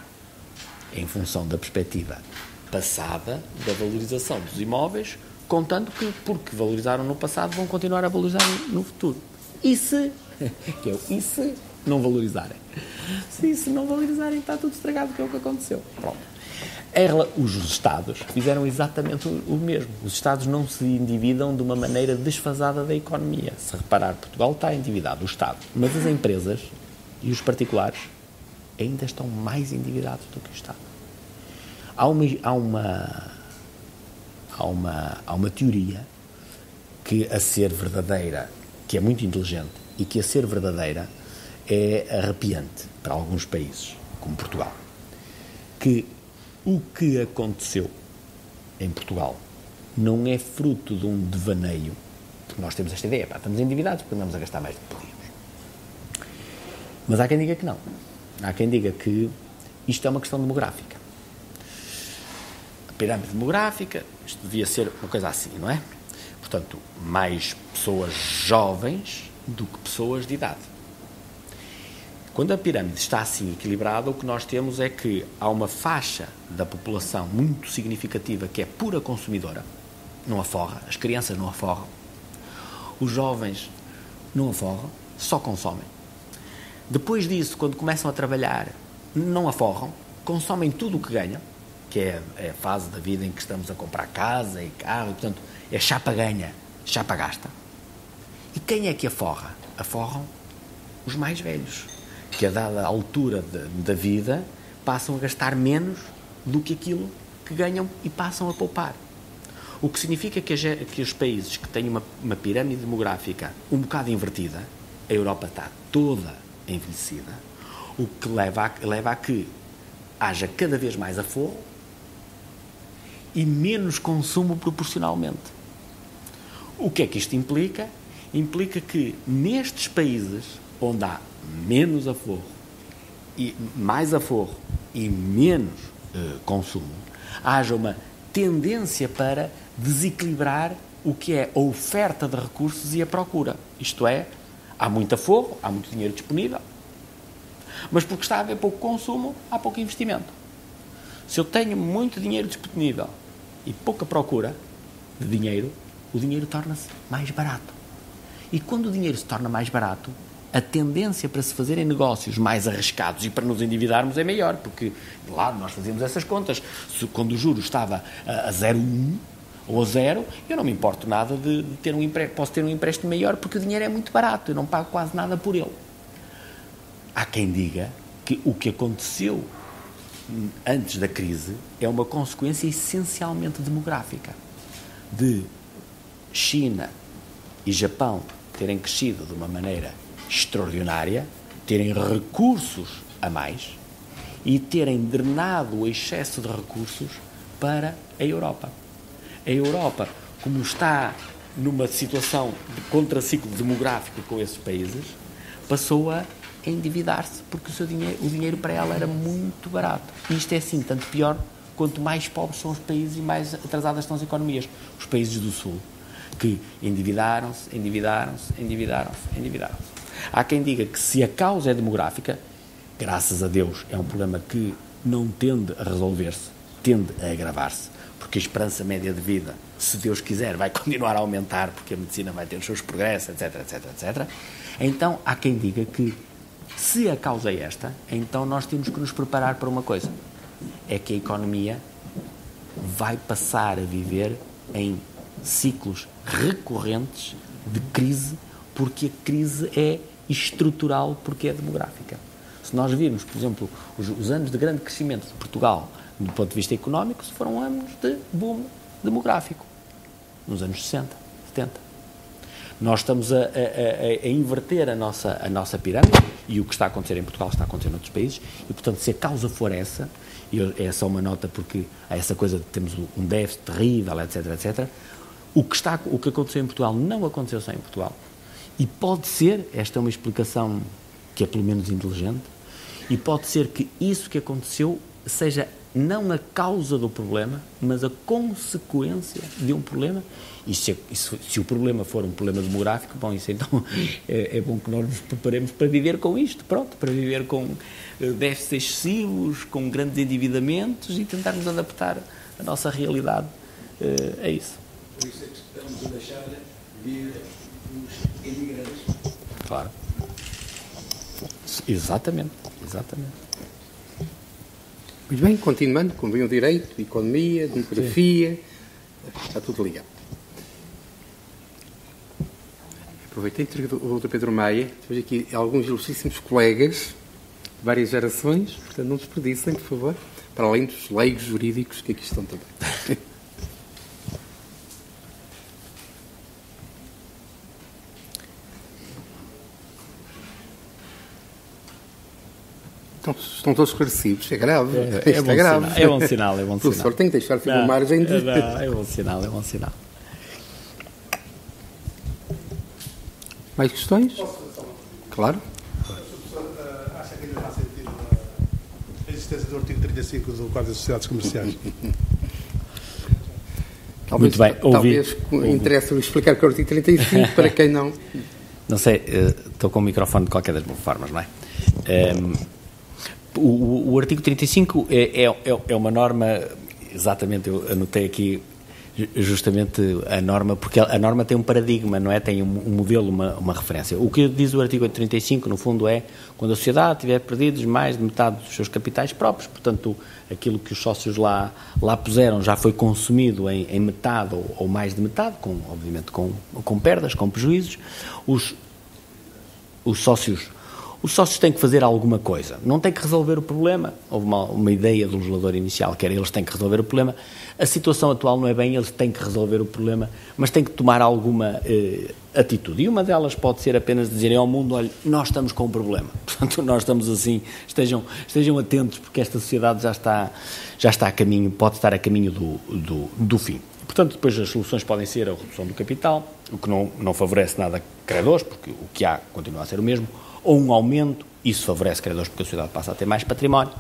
em função da perspectiva passada da valorização dos imóveis, contando que, porque valorizaram no passado, vão continuar a valorizar no futuro. E se, que é o e se não valorizarem? Se isso não valorizarem, está tudo estragado, que é o que aconteceu. Pronto. Os Estados fizeram exatamente o mesmo. Os Estados não se endividam de uma maneira desfasada da economia. Se reparar, Portugal está endividado, o Estado. Mas as empresas e os particulares ainda estão mais endividados do que o Estado. Há uma, há uma, há uma, há uma teoria que, a ser verdadeira, que é muito inteligente e que, a ser verdadeira, é arrepiante para alguns países, como Portugal, que o que aconteceu em Portugal não é fruto de um devaneio, porque nós temos esta ideia, pá, estamos endividados porque andamos a gastar mais do que podíamos. Mas há quem diga que não. Há quem diga que isto é uma questão demográfica. A pirâmide demográfica, isto devia ser uma coisa assim, não é? Portanto, mais pessoas jovens do que pessoas de idade. Quando a pirâmide está assim equilibrada, o que nós temos é que há uma faixa da população muito significativa que é pura consumidora, não aforra, as crianças não aforram, os jovens não aforram, só consomem. Depois disso, quando começam a trabalhar, não aforram, consomem tudo o que ganham que é, é a fase da vida em que estamos a comprar casa e carro, e, portanto, é chapa ganha, chapa gasta. E quem é que aforra? Aforram os mais velhos, que a dada altura de, da vida passam a gastar menos do que aquilo que ganham e passam a poupar. O que significa que, a, que os países que têm uma, uma pirâmide demográfica um bocado invertida, a Europa está toda envelhecida, o que leva a, leva a que haja cada vez mais aforro e menos consumo proporcionalmente. O que é que isto implica? Implica que nestes países onde há menos aforro, e mais aforro e menos uh, consumo, haja uma tendência para desequilibrar o que é a oferta de recursos e a procura. Isto é, há muito aforro, há muito dinheiro disponível, mas porque está a haver pouco consumo, há pouco investimento. Se eu tenho muito dinheiro disponível e pouca procura de dinheiro, o dinheiro torna-se mais barato. E quando o dinheiro se torna mais barato, a tendência para se fazerem negócios mais arriscados e para nos endividarmos é maior, porque, de lado, nós fazíamos essas contas. Se, quando o juro estava a zero vírgula um ou a zero, eu não me importo nada de, de ter um empréstimo, posso ter um empréstimo maior porque o dinheiro é muito barato, eu não pago quase nada por ele. Há quem diga que o que aconteceu antes da crise é uma consequência essencialmente demográfica, de China e Japão terem crescido de uma maneira extraordinária, terem recursos a mais e terem drenado o excesso de recursos para a Europa. A Europa, como está numa situação de contraciclo demográfico com esses países, passou a endividar-se, porque o, seu dinheiro, o dinheiro para ela era muito barato. E isto é assim, tanto pior quanto mais pobres são os países e mais atrasadas estão as economias. Os países do Sul, que endividaram-se, endividaram-se, endividaram-se, endividaram-se. Há quem diga que se a causa é demográfica, graças a Deus, é um problema que não tende a resolver-se, tende a agravar-se, porque a esperança média de vida, se Deus quiser, vai continuar a aumentar, porque a medicina vai ter os seus progressos, etc, etc, etcétera. Então, há quem diga que, se a causa é esta, então nós temos que nos preparar para uma coisa, é que a economia vai passar a viver em ciclos recorrentes de crise, porque a crise é estrutural, porque é demográfica. Se nós virmos, por exemplo, os, os anos de grande crescimento de Portugal, do ponto de vista económico, foram anos de boom demográfico, nos anos sessenta, setenta. Nós estamos a, a, a, a inverter a nossa, a nossa pirâmide, e o que está a acontecer em Portugal está a acontecer noutros países, e, portanto, se a causa for essa, e é só uma nota porque há essa coisa de termos um déficit terrível, etc, etcétera, o que, está, o que aconteceu em Portugal não aconteceu só em Portugal. E pode ser, esta é uma explicação que é pelo menos inteligente, e pode ser que isso que aconteceu seja não a causa do problema, mas a consequência de um problema. E se, se, se o problema for um problema demográfico, bom, isso então é, é bom que nós nos preparemos para viver com isto, pronto, para viver com uh, déficits excessivos, com grandes endividamentos e tentarmos adaptar a nossa realidade uh, a isso. Por isso é que estamos a deixar vir os imigrantes. Claro. Exatamente, exatamente. Muito bem, continuando, como vem o direito, economia, demografia, sim, está tudo ligado. Aproveitei que o doutor Pedro Maia, temos aqui alguns ilustríssimos colegas de várias gerações, portanto não desperdicem, por favor, para além dos leigos jurídicos que aqui estão também. Estão todos esclarecidos, é grave. É, é, bom, é, grave. Sinal, é bom sinal, é bom sinal. O professor tem que deixar de uma margem de... Não, é bom sinal, é bom sinal. Mais questões? Claro. O professor acha que ainda faz sentido a existência do artigo trinta e cinco do Código das Sociedades Comerciais? Muito Talvez, bem, ouvi. Talvez interesse explicar que é o artigo trinta e cinco para quem não... Não sei, estou com o microfone de qualquer das formas, não é? Um, O, o artigo trinta e cinco é, é, é uma norma, exatamente, eu anotei aqui justamente a norma, porque a norma tem um paradigma, não é? Tem um, um modelo, uma, uma referência. O que diz o artigo oitocentos e trinta e cinco, no fundo, é quando a sociedade tiver perdido mais de metade dos seus capitais próprios, portanto, aquilo que os sócios lá, lá puseram já foi consumido em, em metade ou, ou mais de metade, com, obviamente com, com perdas, com prejuízos, os, os sócios... Os sócios têm que fazer alguma coisa, não têm que resolver o problema. Houve uma, uma ideia do legislador inicial, que era eles têm que resolver o problema. A situação atual não é bem eles têm que resolver o problema, mas têm que tomar alguma eh, atitude. E uma delas pode ser apenas dizerem ao mundo, olha, nós estamos com um problema. Portanto, nós estamos assim, estejam, estejam atentos, porque esta sociedade já está, já está a caminho, pode estar a caminho do, do, do fim. Portanto, depois as soluções podem ser a redução do capital, o que não, não favorece nada a credores, porque o que há continua a ser o mesmo, ou um aumento, isso favorece credores porque a sociedade passa a ter mais património,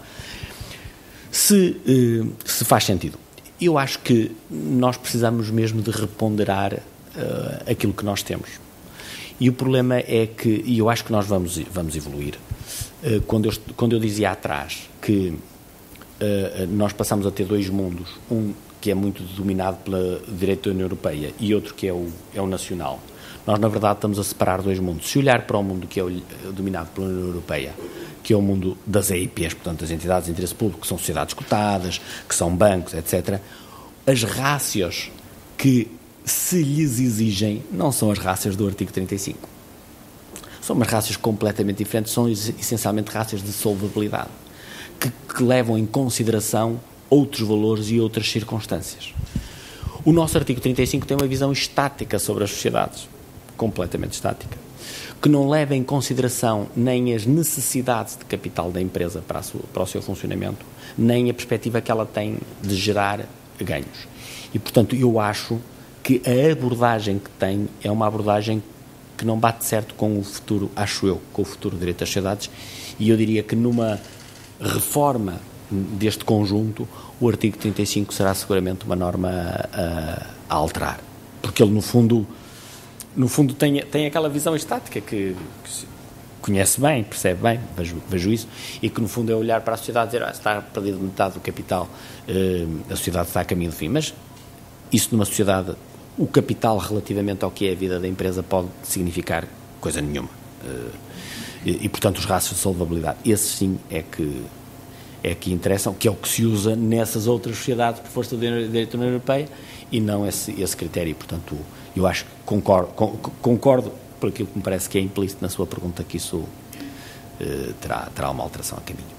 se, eh, se faz sentido. Eu acho que nós precisamos mesmo de reponderar uh, aquilo que nós temos. E o problema é que, e eu acho que nós vamos, vamos evoluir, uh, quando, eu, quando eu dizia atrás que uh, nós passamos a ter dois mundos, um que é muito dominado pela direito da União Europeia e outro que é o, é o nacional. Nós, na verdade, estamos a separar dois mundos. Se olhar para o mundo que é dominado pela União Europeia, que é o mundo das E I Ps, portanto, das entidades de interesse público, que são sociedades cotadas, que são bancos, etcétera, as rácios que se lhes exigem não são as rácios do artigo trinta e cinco. São umas rácios completamente diferentes, são essencialmente rácios de solvabilidade, que, que levam em consideração outros valores e outras circunstâncias. O nosso artigo trinta e cinco tem uma visão estática sobre as sociedades, completamente estática, que não leva em consideração nem as necessidades de capital da empresa para, a sua, para o seu funcionamento, nem a perspectiva que ela tem de gerar ganhos. E, portanto, eu acho que a abordagem que tem é uma abordagem que não bate certo com o futuro, acho eu, com o futuro do direito das sociedades, e eu diria que numa reforma deste conjunto, o artigo trinta e cinco será seguramente uma norma a, a alterar, porque ele, no fundo, no fundo tem, tem aquela visão estática que, que conhece bem, percebe bem, vejo, vejo isso, e que, no fundo, é olhar para a sociedade e dizer, ah, está perdido metade do capital, eh, a sociedade está a caminho do fim, mas isso numa sociedade, o capital relativamente ao que é a vida da empresa pode significar coisa nenhuma. Eh, e, e, portanto, os rácios de solvabilidade, esses sim é que é que interessam, que é o que se usa nessas outras sociedades por força do direito da União Europeia e não esse, esse critério. Portanto, eu acho que concordo, concordo por aquilo que me parece que é implícito na sua pergunta, que isso eh, terá, terá uma alteração a caminho.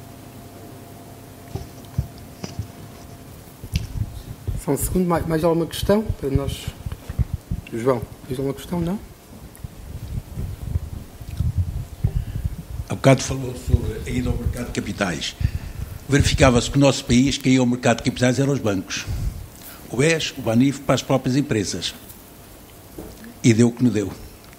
Só um segundo, mais, mais alguma questão para nós? João, tens alguma questão, não? Há bocado falou sobre a ida ao mercado de capitais. Verificava-se que o nosso país, quem ia ao mercado de capitais eram os bancos. O B E S, o BANIF, para as próprias empresas. E deu o que não deu.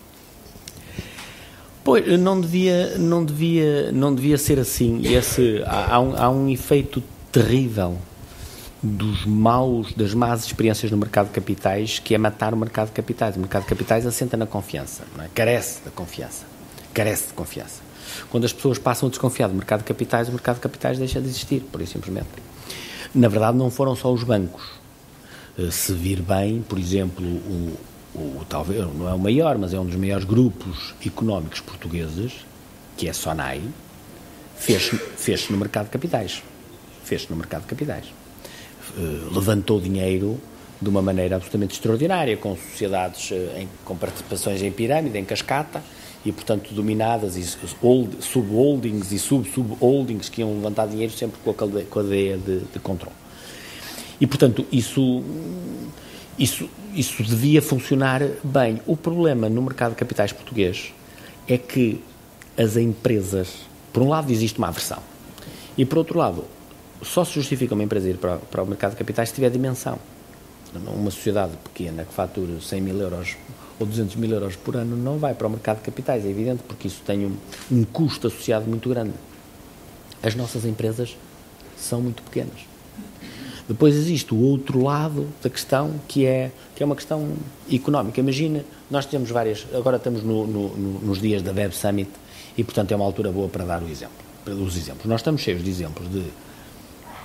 Pois, não devia, não devia, não devia ser assim. Esse, há, há, um, há um efeito terrível dos maus, das más experiências no mercado de capitais, que é matar o mercado de capitais. O mercado de capitais assenta na confiança, não é? Carece da confiança. Carece de confiança. Quando as pessoas passam a desconfiar do mercado de capitais, o mercado de capitais deixa de existir, por isso simplesmente. Na verdade, não foram só os bancos. Se vir bem, por exemplo, o, o, talvez não é o maior, mas é um dos maiores grupos económicos portugueses, que é a SONAI, fez-se fez no mercado de capitais. Fez-se no mercado de capitais. Uh, levantou dinheiro de uma maneira absolutamente extraordinária, com sociedades, uh, em, com participações em pirâmide, em cascata, e, portanto, dominadas, e sub-holdings e sub-sub-holdings que iam levantar dinheiro sempre com a cadeia, com a cadeia de, de controle. E, portanto, isso, isso, isso devia funcionar bem. O problema no mercado de capitais português é que as empresas, por um lado, existe uma aversão, e, por outro lado, só se justifica uma empresa ir para, para o mercado de capitais se tiver dimensão. Uma sociedade pequena que fatura cem mil euros ou duzentos mil euros por ano não vai para o mercado de capitais, é evidente, porque isso tem um, um custo associado muito grande. As nossas empresas são muito pequenas. Depois existe o outro lado da questão, que é, que é uma questão económica. Imagina, nós temos várias, agora estamos no, no, no, nos dias da Web Summit e, portanto, é uma altura boa para dar o exemplo, os exemplos. Nós estamos cheios de exemplos de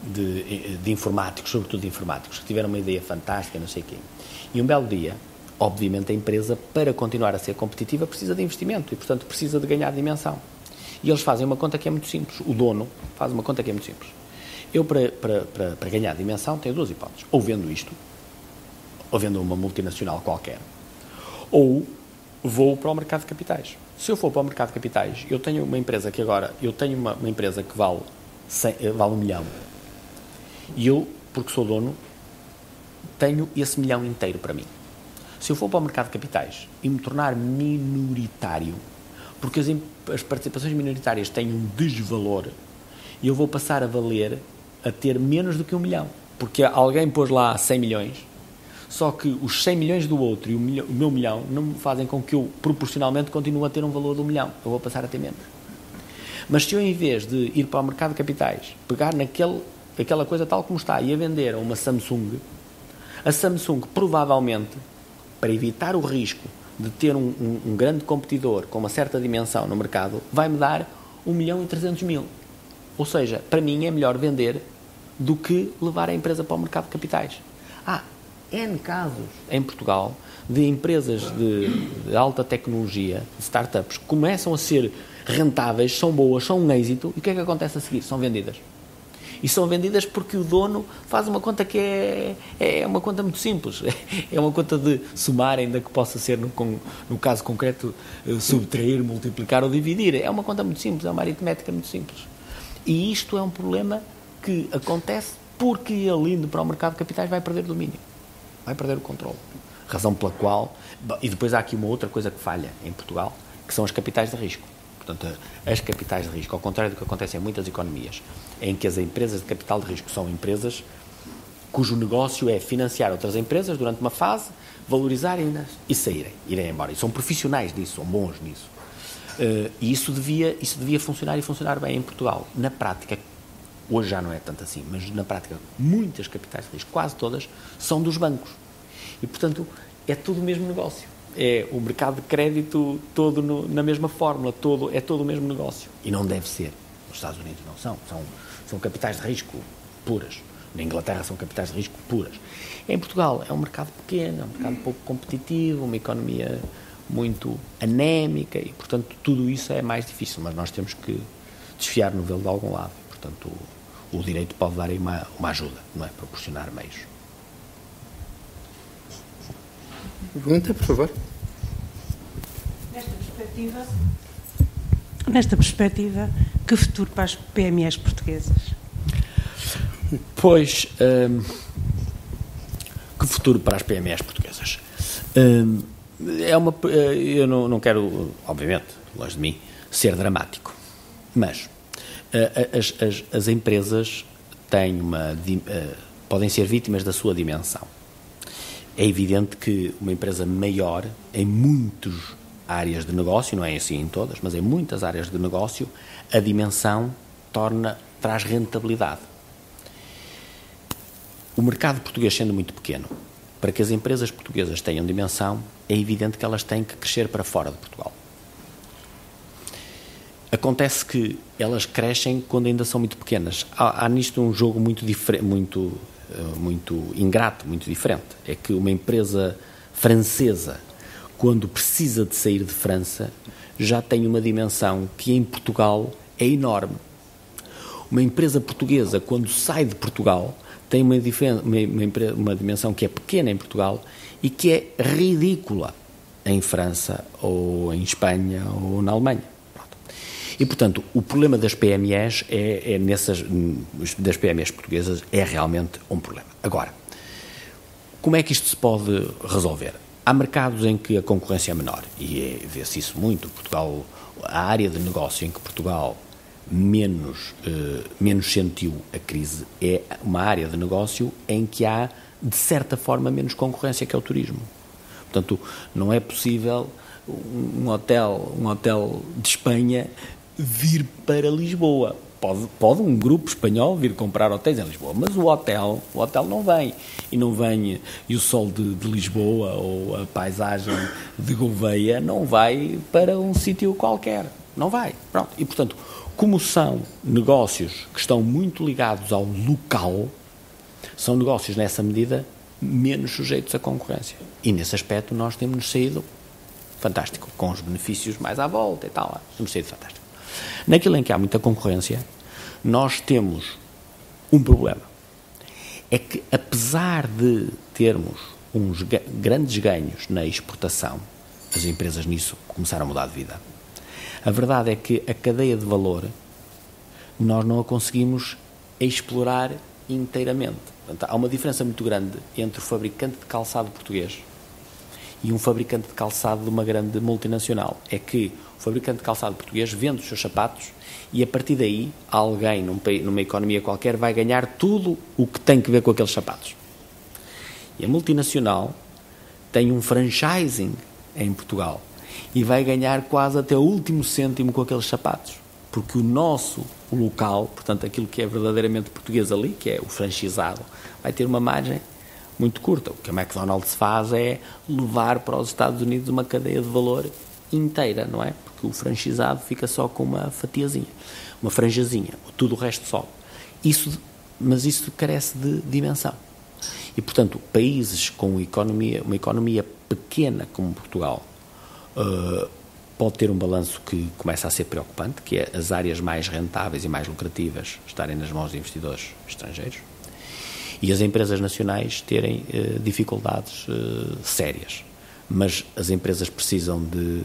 de, de informáticos, sobretudo de informáticos, que tiveram uma ideia fantástica, não sei o quê. E um belo dia, obviamente, a empresa, para continuar a ser competitiva, precisa de investimento e, portanto, precisa de ganhar dimensão. E eles fazem uma conta que é muito simples. O dono faz uma conta que é muito simples. Eu, para, para, para, para ganhar dimensão, tenho duas hipóteses. Ou vendo isto, ou vendo uma multinacional qualquer, ou vou para o mercado de capitais. Se eu for para o mercado de capitais, eu tenho uma empresa que agora, eu tenho uma, uma empresa que vale, cem, vale um milhão, e eu, porque sou dono, tenho esse milhão inteiro para mim. Se eu for para o mercado de capitais e me tornar minoritário, porque as, as participações minoritárias têm um desvalor, e eu vou passar a valer, a ter menos do que um milhão, porque alguém pôs lá cem milhões, só que os cem milhões do outro e o, milhão, o meu milhão não fazem com que eu, proporcionalmente, continue a ter um valor de um milhão. Eu vou passar a ter menos. Mas se eu, em vez de ir para o mercado de capitais, pegar naquele, aquela coisa tal como está e a vender a uma Samsung, a Samsung, provavelmente, para evitar o risco de ter um, um, um grande competidor com uma certa dimensão no mercado, vai-me dar um milhão e trezentos mil. Ou seja, para mim é melhor vender do que levar a empresa para o mercado de capitais. Ah, N casos em Portugal de empresas de, de alta tecnologia, de startups, que começam a ser rentáveis, são boas, são um êxito, e o que é que acontece a seguir? São vendidas. E são vendidas porque o dono faz uma conta que é, é uma conta muito simples. É uma conta de somar, ainda que possa ser, no, no caso concreto, subtrair, multiplicar ou dividir. É uma conta muito simples, é uma aritmética muito simples. E isto é um problema que acontece porque ele, indo para o mercado de capitais, vai perder domínio. Vai perder o controle. Razão pela qual... E depois há aqui uma outra coisa que falha em Portugal, que são as capitais de risco. Portanto, as capitais de risco, ao contrário do que acontece em muitas economias, em que as empresas de capital de risco são empresas cujo negócio é financiar outras empresas durante uma fase, valorizarem-nas e saírem, irem embora. E são profissionais disso, são bons nisso. Uh, e isso devia, isso devia funcionar e funcionar bem em Portugal. Na prática, hoje já não é tanto assim, mas na prática, muitas capitais de risco, quase todas, são dos bancos. E, portanto, é tudo o mesmo negócio. É o mercado de crédito todo no, na mesma fórmula, todo, é todo o mesmo negócio. E não deve ser. Nos Estados Unidos não são. São, são capitais de risco puras. Na Inglaterra são capitais de risco puras. Em Portugal é um mercado pequeno, é um mercado pouco competitivo, uma economia muito anémica e, portanto, tudo isso é mais difícil. Mas nós temos que desfiar no velo de algum lado. Portanto, o, o direito pode dar aí uma, uma ajuda, não é? Proporcionar meios. Pergunta, por favor. Nesta perspectiva, nesta perspectiva, que futuro para as P M Es portuguesas? Pois, hum, que futuro para as P M Es portuguesas? Hum, é uma, eu não, não quero, obviamente, longe de mim, ser dramático, mas as, as, as empresas têm uma, podem ser vítimas da sua dimensão. É evidente que uma empresa maior, em muitas áreas de negócio, não é assim em todas, mas em muitas áreas de negócio, a dimensão torna, traz rentabilidade. O mercado português sendo muito pequeno, para que as empresas portuguesas tenham dimensão, é evidente que elas têm que crescer para fora de Portugal. Acontece que elas crescem quando ainda são muito pequenas. Há, há nisto um jogo muito diferente, muito... muito ingrato, muito diferente. É que uma empresa francesa, quando precisa de sair de França, já tem uma dimensão que em Portugal é enorme. Uma empresa portuguesa, quando sai de Portugal, tem uma, uma, uma dimensão que é pequena em Portugal e que é ridícula em França, ou em Espanha, ou na Alemanha. E, portanto, o problema das P M Es é, é nessas, das P M Es portuguesas é realmente um problema. Agora, como é que isto se pode resolver? Há mercados em que a concorrência é menor, e é, vê-se isso muito. Portugal, a área de negócio em que Portugal menos, eh, menos sentiu a crise é uma área de negócio em que há, de certa forma, menos concorrência, que é o turismo. Portanto, não é possível um hotel, um hotel de Espanha vir para Lisboa. Pode, pode um grupo espanhol vir comprar hotéis em Lisboa, mas o hotel, o hotel não vem. E não vem, e o sol de, de Lisboa ou a paisagem de Gouveia não vai para um sítio qualquer. Não vai. Pronto. E, portanto, como são negócios que estão muito ligados ao local, são negócios, nessa medida, menos sujeitos à concorrência. E, nesse aspecto, nós temos saído fantástico, com os benefícios mais à volta e tal, temos saído fantástico. Naquilo em que há muita concorrência, nós temos um problema. É que, apesar de termos uns grandes ganhos na exportação, as empresas nisso começaram a mudar de vida. A verdade é que a cadeia de valor nós não a conseguimos explorar inteiramente. Portanto, há uma diferença muito grande entre o fabricante de calçado português e um fabricante de calçado de uma grande multinacional. É que o fabricante de calçado português vende os seus sapatos e, a partir daí, alguém num, numa economia qualquer vai ganhar tudo o que tem que ver com aqueles sapatos. E a multinacional tem um franchising em Portugal e vai ganhar quase até o último cêntimo com aqueles sapatos, porque o nosso o local, portanto aquilo que é verdadeiramente português ali, que é o franchisado, vai ter uma margem muito curta. O que a McDonald's faz é levar para os Estados Unidos uma cadeia de valor inteira, não é? Porque o franchisado fica só com uma fatiazinha, uma franjazinha, tudo o resto sobe. Isso, mas isso carece de dimensão. E, portanto, países com economia, uma economia pequena como Portugal, uh, pode ter um balanço que começa a ser preocupante, que é as áreas mais rentáveis e mais lucrativas estarem nas mãos de investidores estrangeiros e as empresas nacionais terem uh, dificuldades uh, sérias. Mas as empresas precisam de,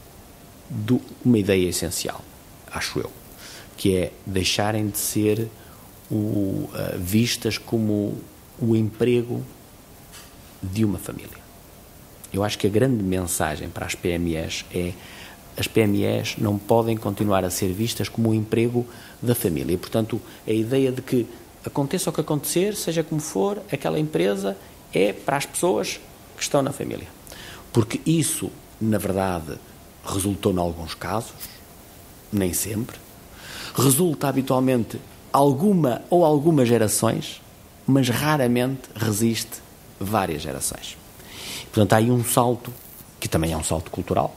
de uma ideia essencial, acho eu, que é deixarem de ser o, uh, vistas como o emprego de uma família. Eu acho que a grande mensagem para as P M Es é: as P M Es não podem continuar a ser vistas como o emprego da família. E, portanto, a ideia de que aconteça o que acontecer, seja como for, aquela empresa é para as pessoas que estão na família. Porque isso, na verdade, resultou em alguns casos, nem sempre, resulta habitualmente alguma ou algumas gerações, mas raramente resiste várias gerações. Portanto, há aí um salto, que também é um salto cultural,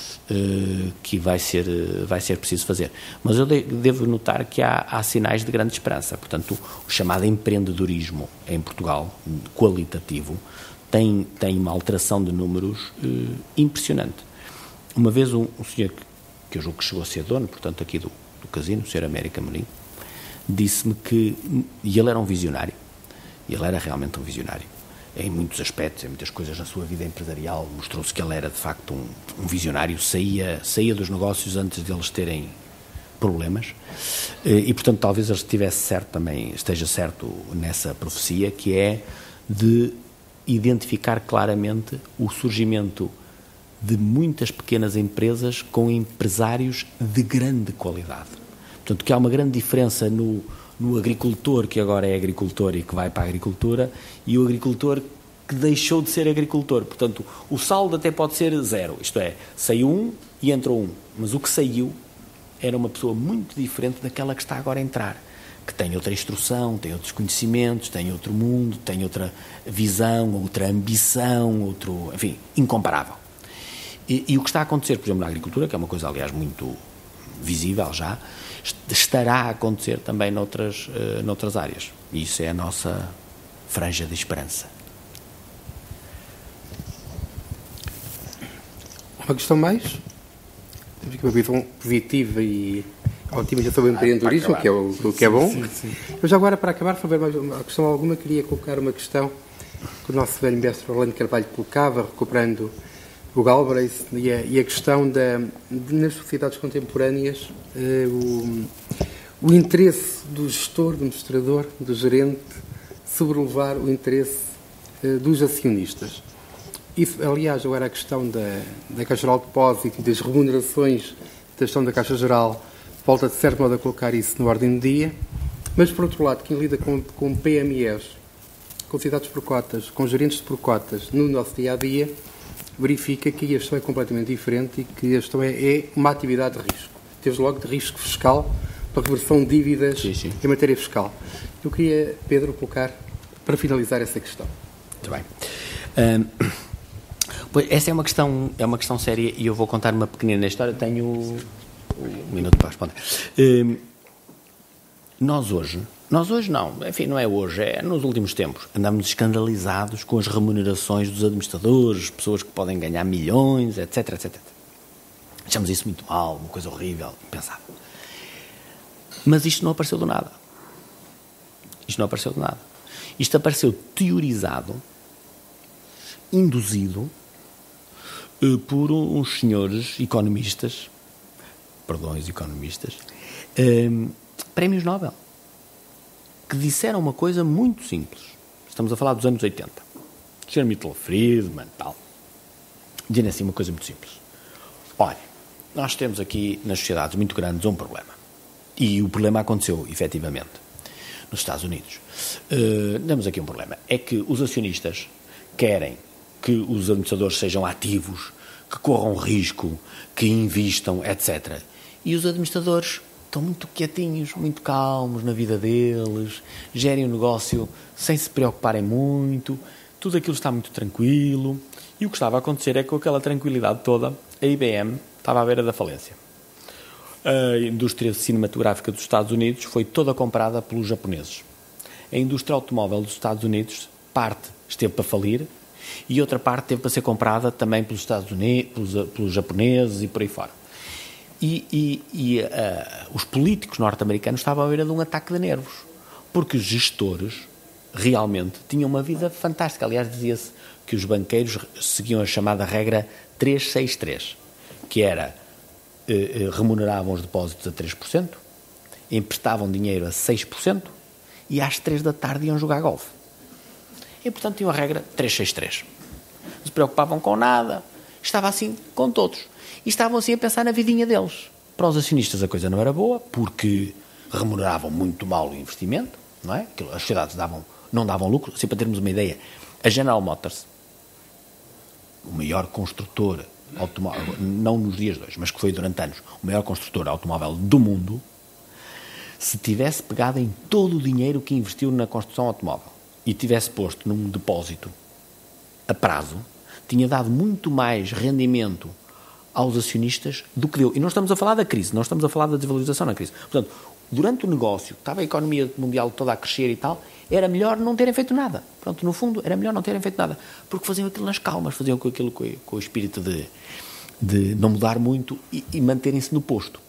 uh, que vai ser, uh, vai ser preciso fazer. Mas eu de, devo notar que há, há sinais de grande esperança. Portanto, o, o chamado empreendedorismo em Portugal, qualitativo, tem, tem uma alteração de números uh, impressionante. Uma vez um, um senhor que, que eu julgo que chegou a ser dono, portanto, aqui do, do casino, o senhor América Morim, disse-me que, e ele era um visionário, ele era realmente um visionário, em muitos aspectos, em muitas coisas na sua vida empresarial, mostrou-se que ele era, de facto, um, um visionário, saía, saía dos negócios antes de eles terem problemas, e, portanto, talvez ele estivesse certo também, esteja certo nessa profecia, que é de identificar claramente o surgimento de muitas pequenas empresas com empresários de grande qualidade. Portanto, que há uma grande diferença no, no agricultor, que agora é agricultor e que vai para a agricultura, e o agricultor que deixou de ser agricultor. Portanto, o saldo até pode ser zero, isto é, saiu um e entrou um, mas o que saiu era uma pessoa muito diferente daquela que está agora a entrar, que tem outra instrução, tem outros conhecimentos, tem outro mundo, tem outra visão, outra ambição, outro, enfim, incomparável. E, e o que está a acontecer, por exemplo, na agricultura, que é uma coisa, aliás, muito visível já, estará a acontecer também noutras, uh, noutras áreas. E isso é a nossa franja de esperança. Uma questão mais? Temos aqui uma visão positiva e otimista sobre o empreendedorismo, que é o, o que é bom. Sim, sim. Mas agora, para acabar, para ver mais uma questão alguma, queria colocar uma questão que o nosso velho mestre Orlando Carvalho colocava, recuperando o Galbraith, e a, e a questão da, de, nas sociedades contemporâneas, eh, o, o interesse do gestor, do administrador, do gerente, sobrelevar o interesse eh, dos acionistas. Isso, aliás, agora a questão da, da Caixa Geral de Depósito e das remunerações da gestão da Caixa Geral volta de certo modo a colocar isso na ordem do dia, mas por outro lado, quem lida com, com P M Es, com sociedades por cotas, com gerentes por cotas no nosso dia-a-dia, verifica que a gestão é completamente diferente e que a gestão é, é uma atividade de risco. Desde logo de risco fiscal, para reversão de dívidas sim, sim. em matéria fiscal. Eu queria, Pedro, colocar para finalizar essa questão. Muito bem. Um, pois, essa é uma questão, é uma questão séria e eu vou contar uma pequenina história. Tenho um minuto para responder. Uh, nós hoje, nós hoje não, enfim, não é hoje, é nos últimos tempos, andamos escandalizados com as remunerações dos administradores, pessoas que podem ganhar milhões, etc, etc. Achamos isso muito mal, uma coisa horrível, pensável. Mas isto não apareceu do nada. Isto não apareceu do nada. Isto apareceu teorizado, induzido, eh, por uns senhores economistas, perdões, economistas, eh, prémios Nobel, que disseram uma coisa muito simples. Estamos a falar dos anos oitenta. senhor Milton Friedman, tal. Dizem assim uma coisa muito simples. Olha, nós temos aqui nas sociedades muito grandes um problema. E o problema aconteceu, efetivamente, nos Estados Unidos. Uh, temos aqui um problema. É que os acionistas querem que os administradores sejam ativos, que corram risco, que invistam, etcétera. E os administradores estão muito quietinhos, muito calmos na vida deles, gerem o negócio sem se preocuparem muito, tudo aquilo está muito tranquilo. E o que estava a acontecer é que com aquela tranquilidade toda, a I B M estava à beira da falência. A indústria cinematográfica dos Estados Unidos foi toda comprada pelos japoneses. A indústria automóvel dos Estados Unidos, parte esteve para falir e outra parte teve para ser comprada também pelos Estados Unidos, pelos, pelos japoneses e por aí fora. E, e, e uh, os políticos norte-americanos estavam à beira de um ataque de nervos, porque os gestores realmente tinham uma vida fantástica. Aliás, dizia-se que os banqueiros seguiam a chamada regra três seis três, que era eh, remuneravam os depósitos a três por cento, emprestavam dinheiro a seis por cento e às três da tarde iam jogar golfe. E, portanto, tinham a regra três seis três. Não se preocupavam com nada. Estava assim com todos. E estavam assim a pensar na vidinha deles. Para os acionistas a coisa não era boa, porque remuneravam muito mal o investimento, não é? As sociedades davam, não davam lucro. Assim, para termos uma ideia, a General Motors, o maior construtor automóvel, não nos dias de hoje, mas que foi durante anos o maior construtor automóvel do mundo, se tivesse pegado em todo o dinheiro que investiu na construção automóvel e tivesse posto num depósito a prazo, tinha dado muito mais rendimento aos acionistas do que deu. E não estamos a falar da crise, não estamos a falar da desvalorização na crise. Portanto, durante o negócio, estava a economia mundial toda a crescer e tal, era melhor não terem feito nada. Pronto, no fundo, era melhor não terem feito nada. Porque faziam aquilo nas calmas, faziam com aquilo com, com o espírito de, de não mudar muito e, e manterem-se no posto.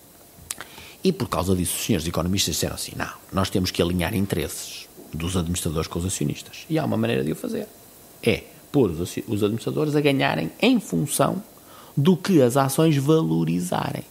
E por causa disso, os senhores economistas disseram assim, não, nós temos que alinhar interesses dos administradores com os acionistas. E há uma maneira de o fazer. É pôr os, os administradores a ganharem em função do que as ações valorizarem.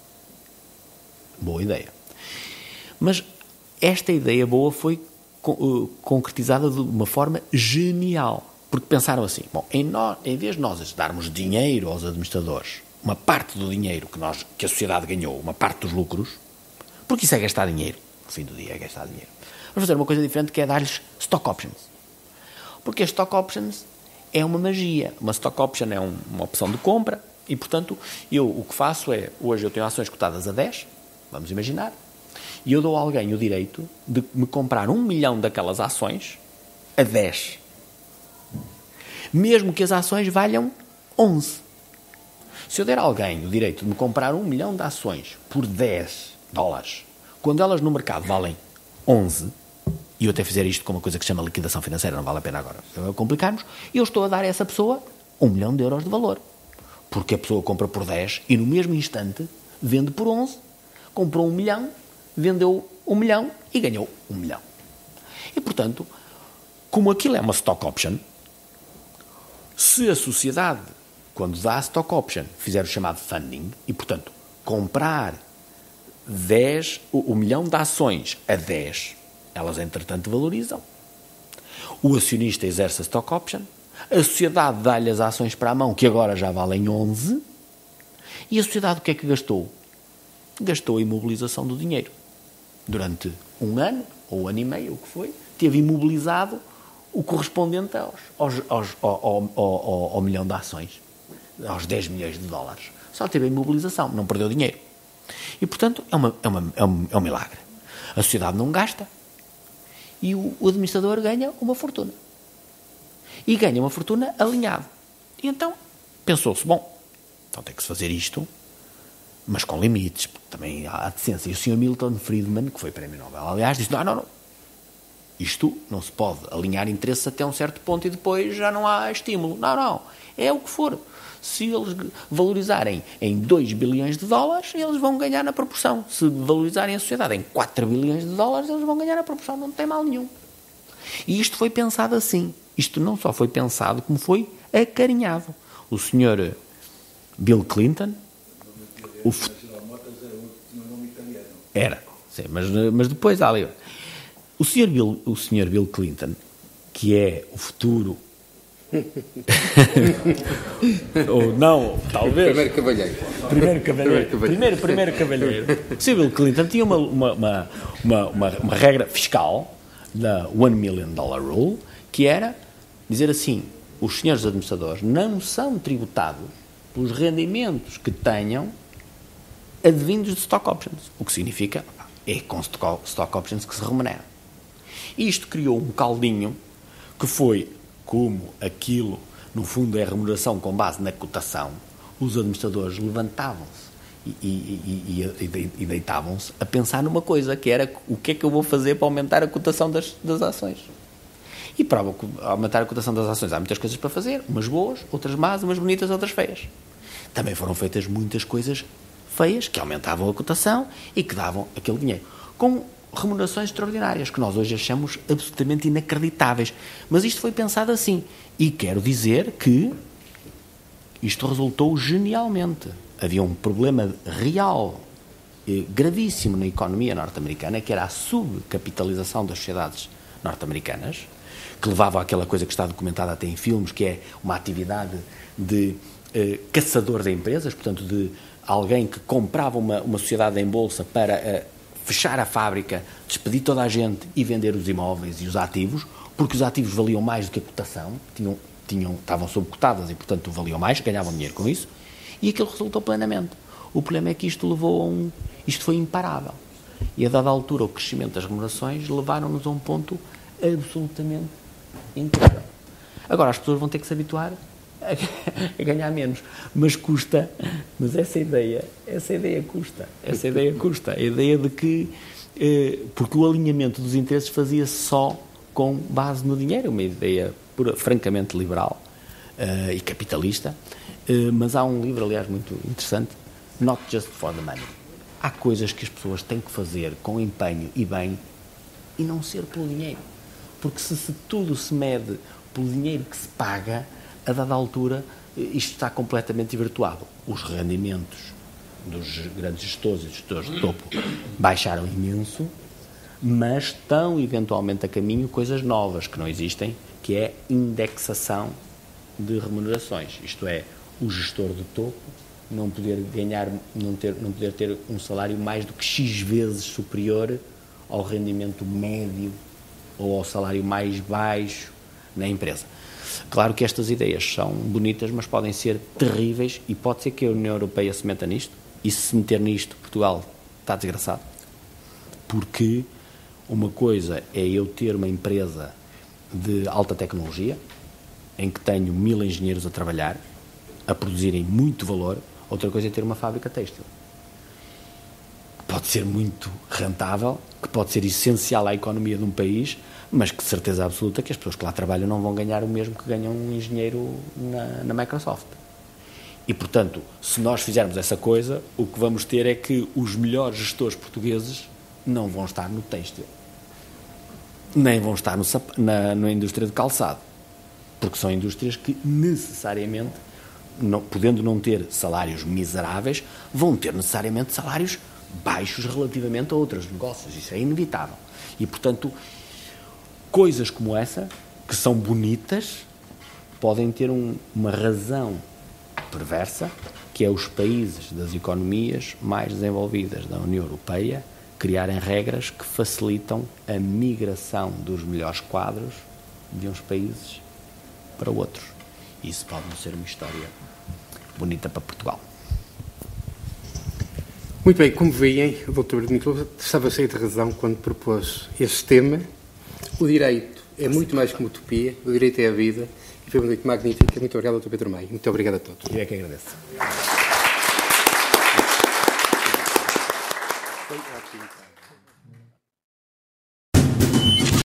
Boa ideia. Mas esta ideia boa foi concretizada de uma forma genial. Porque pensaram assim, bom, em, nós, em vez de nós darmos dinheiro aos administradores, uma parte do dinheiro que, nós, que a sociedade ganhou, uma parte dos lucros, porque isso é gastar dinheiro, no fim do dia é gastar dinheiro, vamos fazer uma coisa diferente, que é dar-lhes stock options. Porque as stock options é uma magia. Uma stock option é um, uma opção de compra e, portanto, eu o que faço é, hoje eu tenho ações cotadas a dez, vamos imaginar, e eu dou a alguém o direito de me comprar um milhão daquelas ações a dez. Mesmo que as ações valham onze. Se eu der a alguém o direito de me comprar um milhão de ações por dez dólares, quando elas no mercado valem onze, e eu até fizer isto com uma coisa que se chama liquidação financeira, não vale a pena agora complicarmos, eu estou a dar a essa pessoa um milhão de euros de valor. Porque a pessoa compra por dez e no mesmo instante vende por onze, comprou um milhão, vendeu um milhão e ganhou um milhão. E, portanto, como aquilo é uma stock option, se a sociedade, quando dá a stock option, fizer o chamado funding, e, portanto, comprar dez, o, o milhão de ações a dez, elas, entretanto, valorizam. O acionista exerce a stock option, a sociedade dá-lhe as ações para a mão, que agora já valem onze, e a sociedade o que é que gastou? Gastou a imobilização do dinheiro. Durante um ano, ou um ano e meio, o que foi, teve imobilizado o correspondente aos, aos, aos, ao, ao, ao, ao milhão de ações, aos dez milhões de dólares. Só teve a imobilização, não perdeu dinheiro. E, portanto, é, uma, é, uma, é, um, é um milagre. A sociedade não gasta e o, o administrador ganha uma fortuna. E ganha uma fortuna alinhado. E então, pensou-se, bom, então tem que se fazer isto mas com limites, porque também há decência. E o senhor Milton Friedman, que foi Prémio Nobel, aliás, disse, não, não, não, isto não se pode alinhar interesses até um certo ponto e depois já não há estímulo. Não, não, é o que for. Se eles valorizarem em dois bilhões de dólares, eles vão ganhar na proporção. Se valorizarem a sociedade em quatro bilhões de dólares, eles vão ganhar na proporção. Não tem mal nenhum. E isto foi pensado assim. Isto não só foi pensado, como foi acarinhado. O senhor Bill Clinton... O f... Era, sim, mas, mas depois há ali... O senhor Bill, o senhor Bill Clinton, que é o futuro... ou não, talvez... Primeiro cavalheiro. Primeiro cavalheiro. Primeiro, primeiro cavalheiro. O senhor Bill Clinton tinha uma, uma, uma, uma, uma, uma regra fiscal, da One Million Dollar Rule, que era dizer assim, os senhores administradores não são tributados pelos rendimentos que tenham advindos de stock options. O que significa, é com stock options que se remunera. Isto criou um caldinho que foi, como aquilo, no fundo, é remuneração com base na cotação, os administradores levantavam-se e, e, e, e, e deitavam-se a pensar numa coisa, que era o que é que eu vou fazer para aumentar a cotação das, das ações. E para aumentar a cotação das ações há muitas coisas para fazer, umas boas, outras más, umas bonitas, outras feias. Também foram feitas muitas coisas feias que aumentavam a cotação e que davam aquele dinheiro. Com remunerações extraordinárias, que nós hoje achamos absolutamente inacreditáveis. Mas isto foi pensado assim. E quero dizer que isto resultou genialmente. Havia um problema real, gravíssimo na economia norte-americana, que era a subcapitalização das sociedades norte-americanas, que levava àquela coisa que está documentada até em filmes, que é uma atividade de eh, caçador de empresas, portanto, de alguém que comprava uma, uma sociedade em bolsa para eh, fechar a fábrica, despedir toda a gente e vender os imóveis e os ativos, porque os ativos valiam mais do que a cotação, tinham, tinham, estavam subcotadas e, portanto, valiam mais, ganhavam dinheiro com isso, e aquilo resultou plenamente. O problema é que isto levou a um... Isto foi imparável. E a dada altura o crescimento das remunerações levaram-nos a um ponto absolutamente incrível. Agora as pessoas vão ter que se habituar a, a ganhar menos, mas custa, mas essa ideia, essa ideia custa, essa ideia custa, a ideia de que, eh, porque o alinhamento dos interesses fazia-se só com base no dinheiro, uma ideia pura, francamente liberal eh, e capitalista, eh, mas há um livro, aliás, muito interessante, Not Just for the Money. Há coisas que as pessoas têm que fazer com empenho e bem e não ser pelo dinheiro. Porque se, se tudo se mede pelo dinheiro que se paga, a dada altura, isto está completamente desvirtuado. Os rendimentos dos grandes gestores e gestores de topo baixaram imenso, mas estão eventualmente a caminho coisas novas que não existem, que é indexação de remunerações. Isto é, o gestor de topo não poder ganhar, não, ter, não poder ter um salário mais do que X vezes superior ao rendimento médio ou ao salário mais baixo na empresa. Claro que estas ideias são bonitas, mas podem ser terríveis e pode ser que a União Europeia se meta nisto, e se se meter nisto, Portugal está desgraçado. Porque uma coisa é eu ter uma empresa de alta tecnologia, em que tenho mil engenheiros a trabalhar, a produzirem muito valor. Outra coisa é ter uma fábrica têxtil. Pode ser muito rentável, que pode ser essencial à economia de um país, mas que de certeza absoluta que as pessoas que lá trabalham não vão ganhar o mesmo que ganha um engenheiro na, na Microsoft. E, portanto, se nós fizermos essa coisa, o que vamos ter é que os melhores gestores portugueses não vão estar no têxtil, nem vão estar no, na, na indústria de calçado, porque são indústrias que necessariamente, não, podendo não ter salários miseráveis, vão ter necessariamente salários baixos relativamente a outros negócios. Isso é inevitável. E, portanto, coisas como essa, que são bonitas, podem ter um, uma razão perversa, que é os países das economias mais desenvolvidas da União Europeia criarem regras que facilitam a migração dos melhores quadros de uns países para outros. Isso pode não ser uma história bonita para Portugal. Muito bem, como veem, o doutor Nicolau estava cheio de razão quando propôs este tema. O direito é muito mais que uma utopia, o direito é a vida, e foi uma noite magnífica. Muito obrigado, doutor Pedro Maia. Muito obrigado a todos. Eu é que agradeço.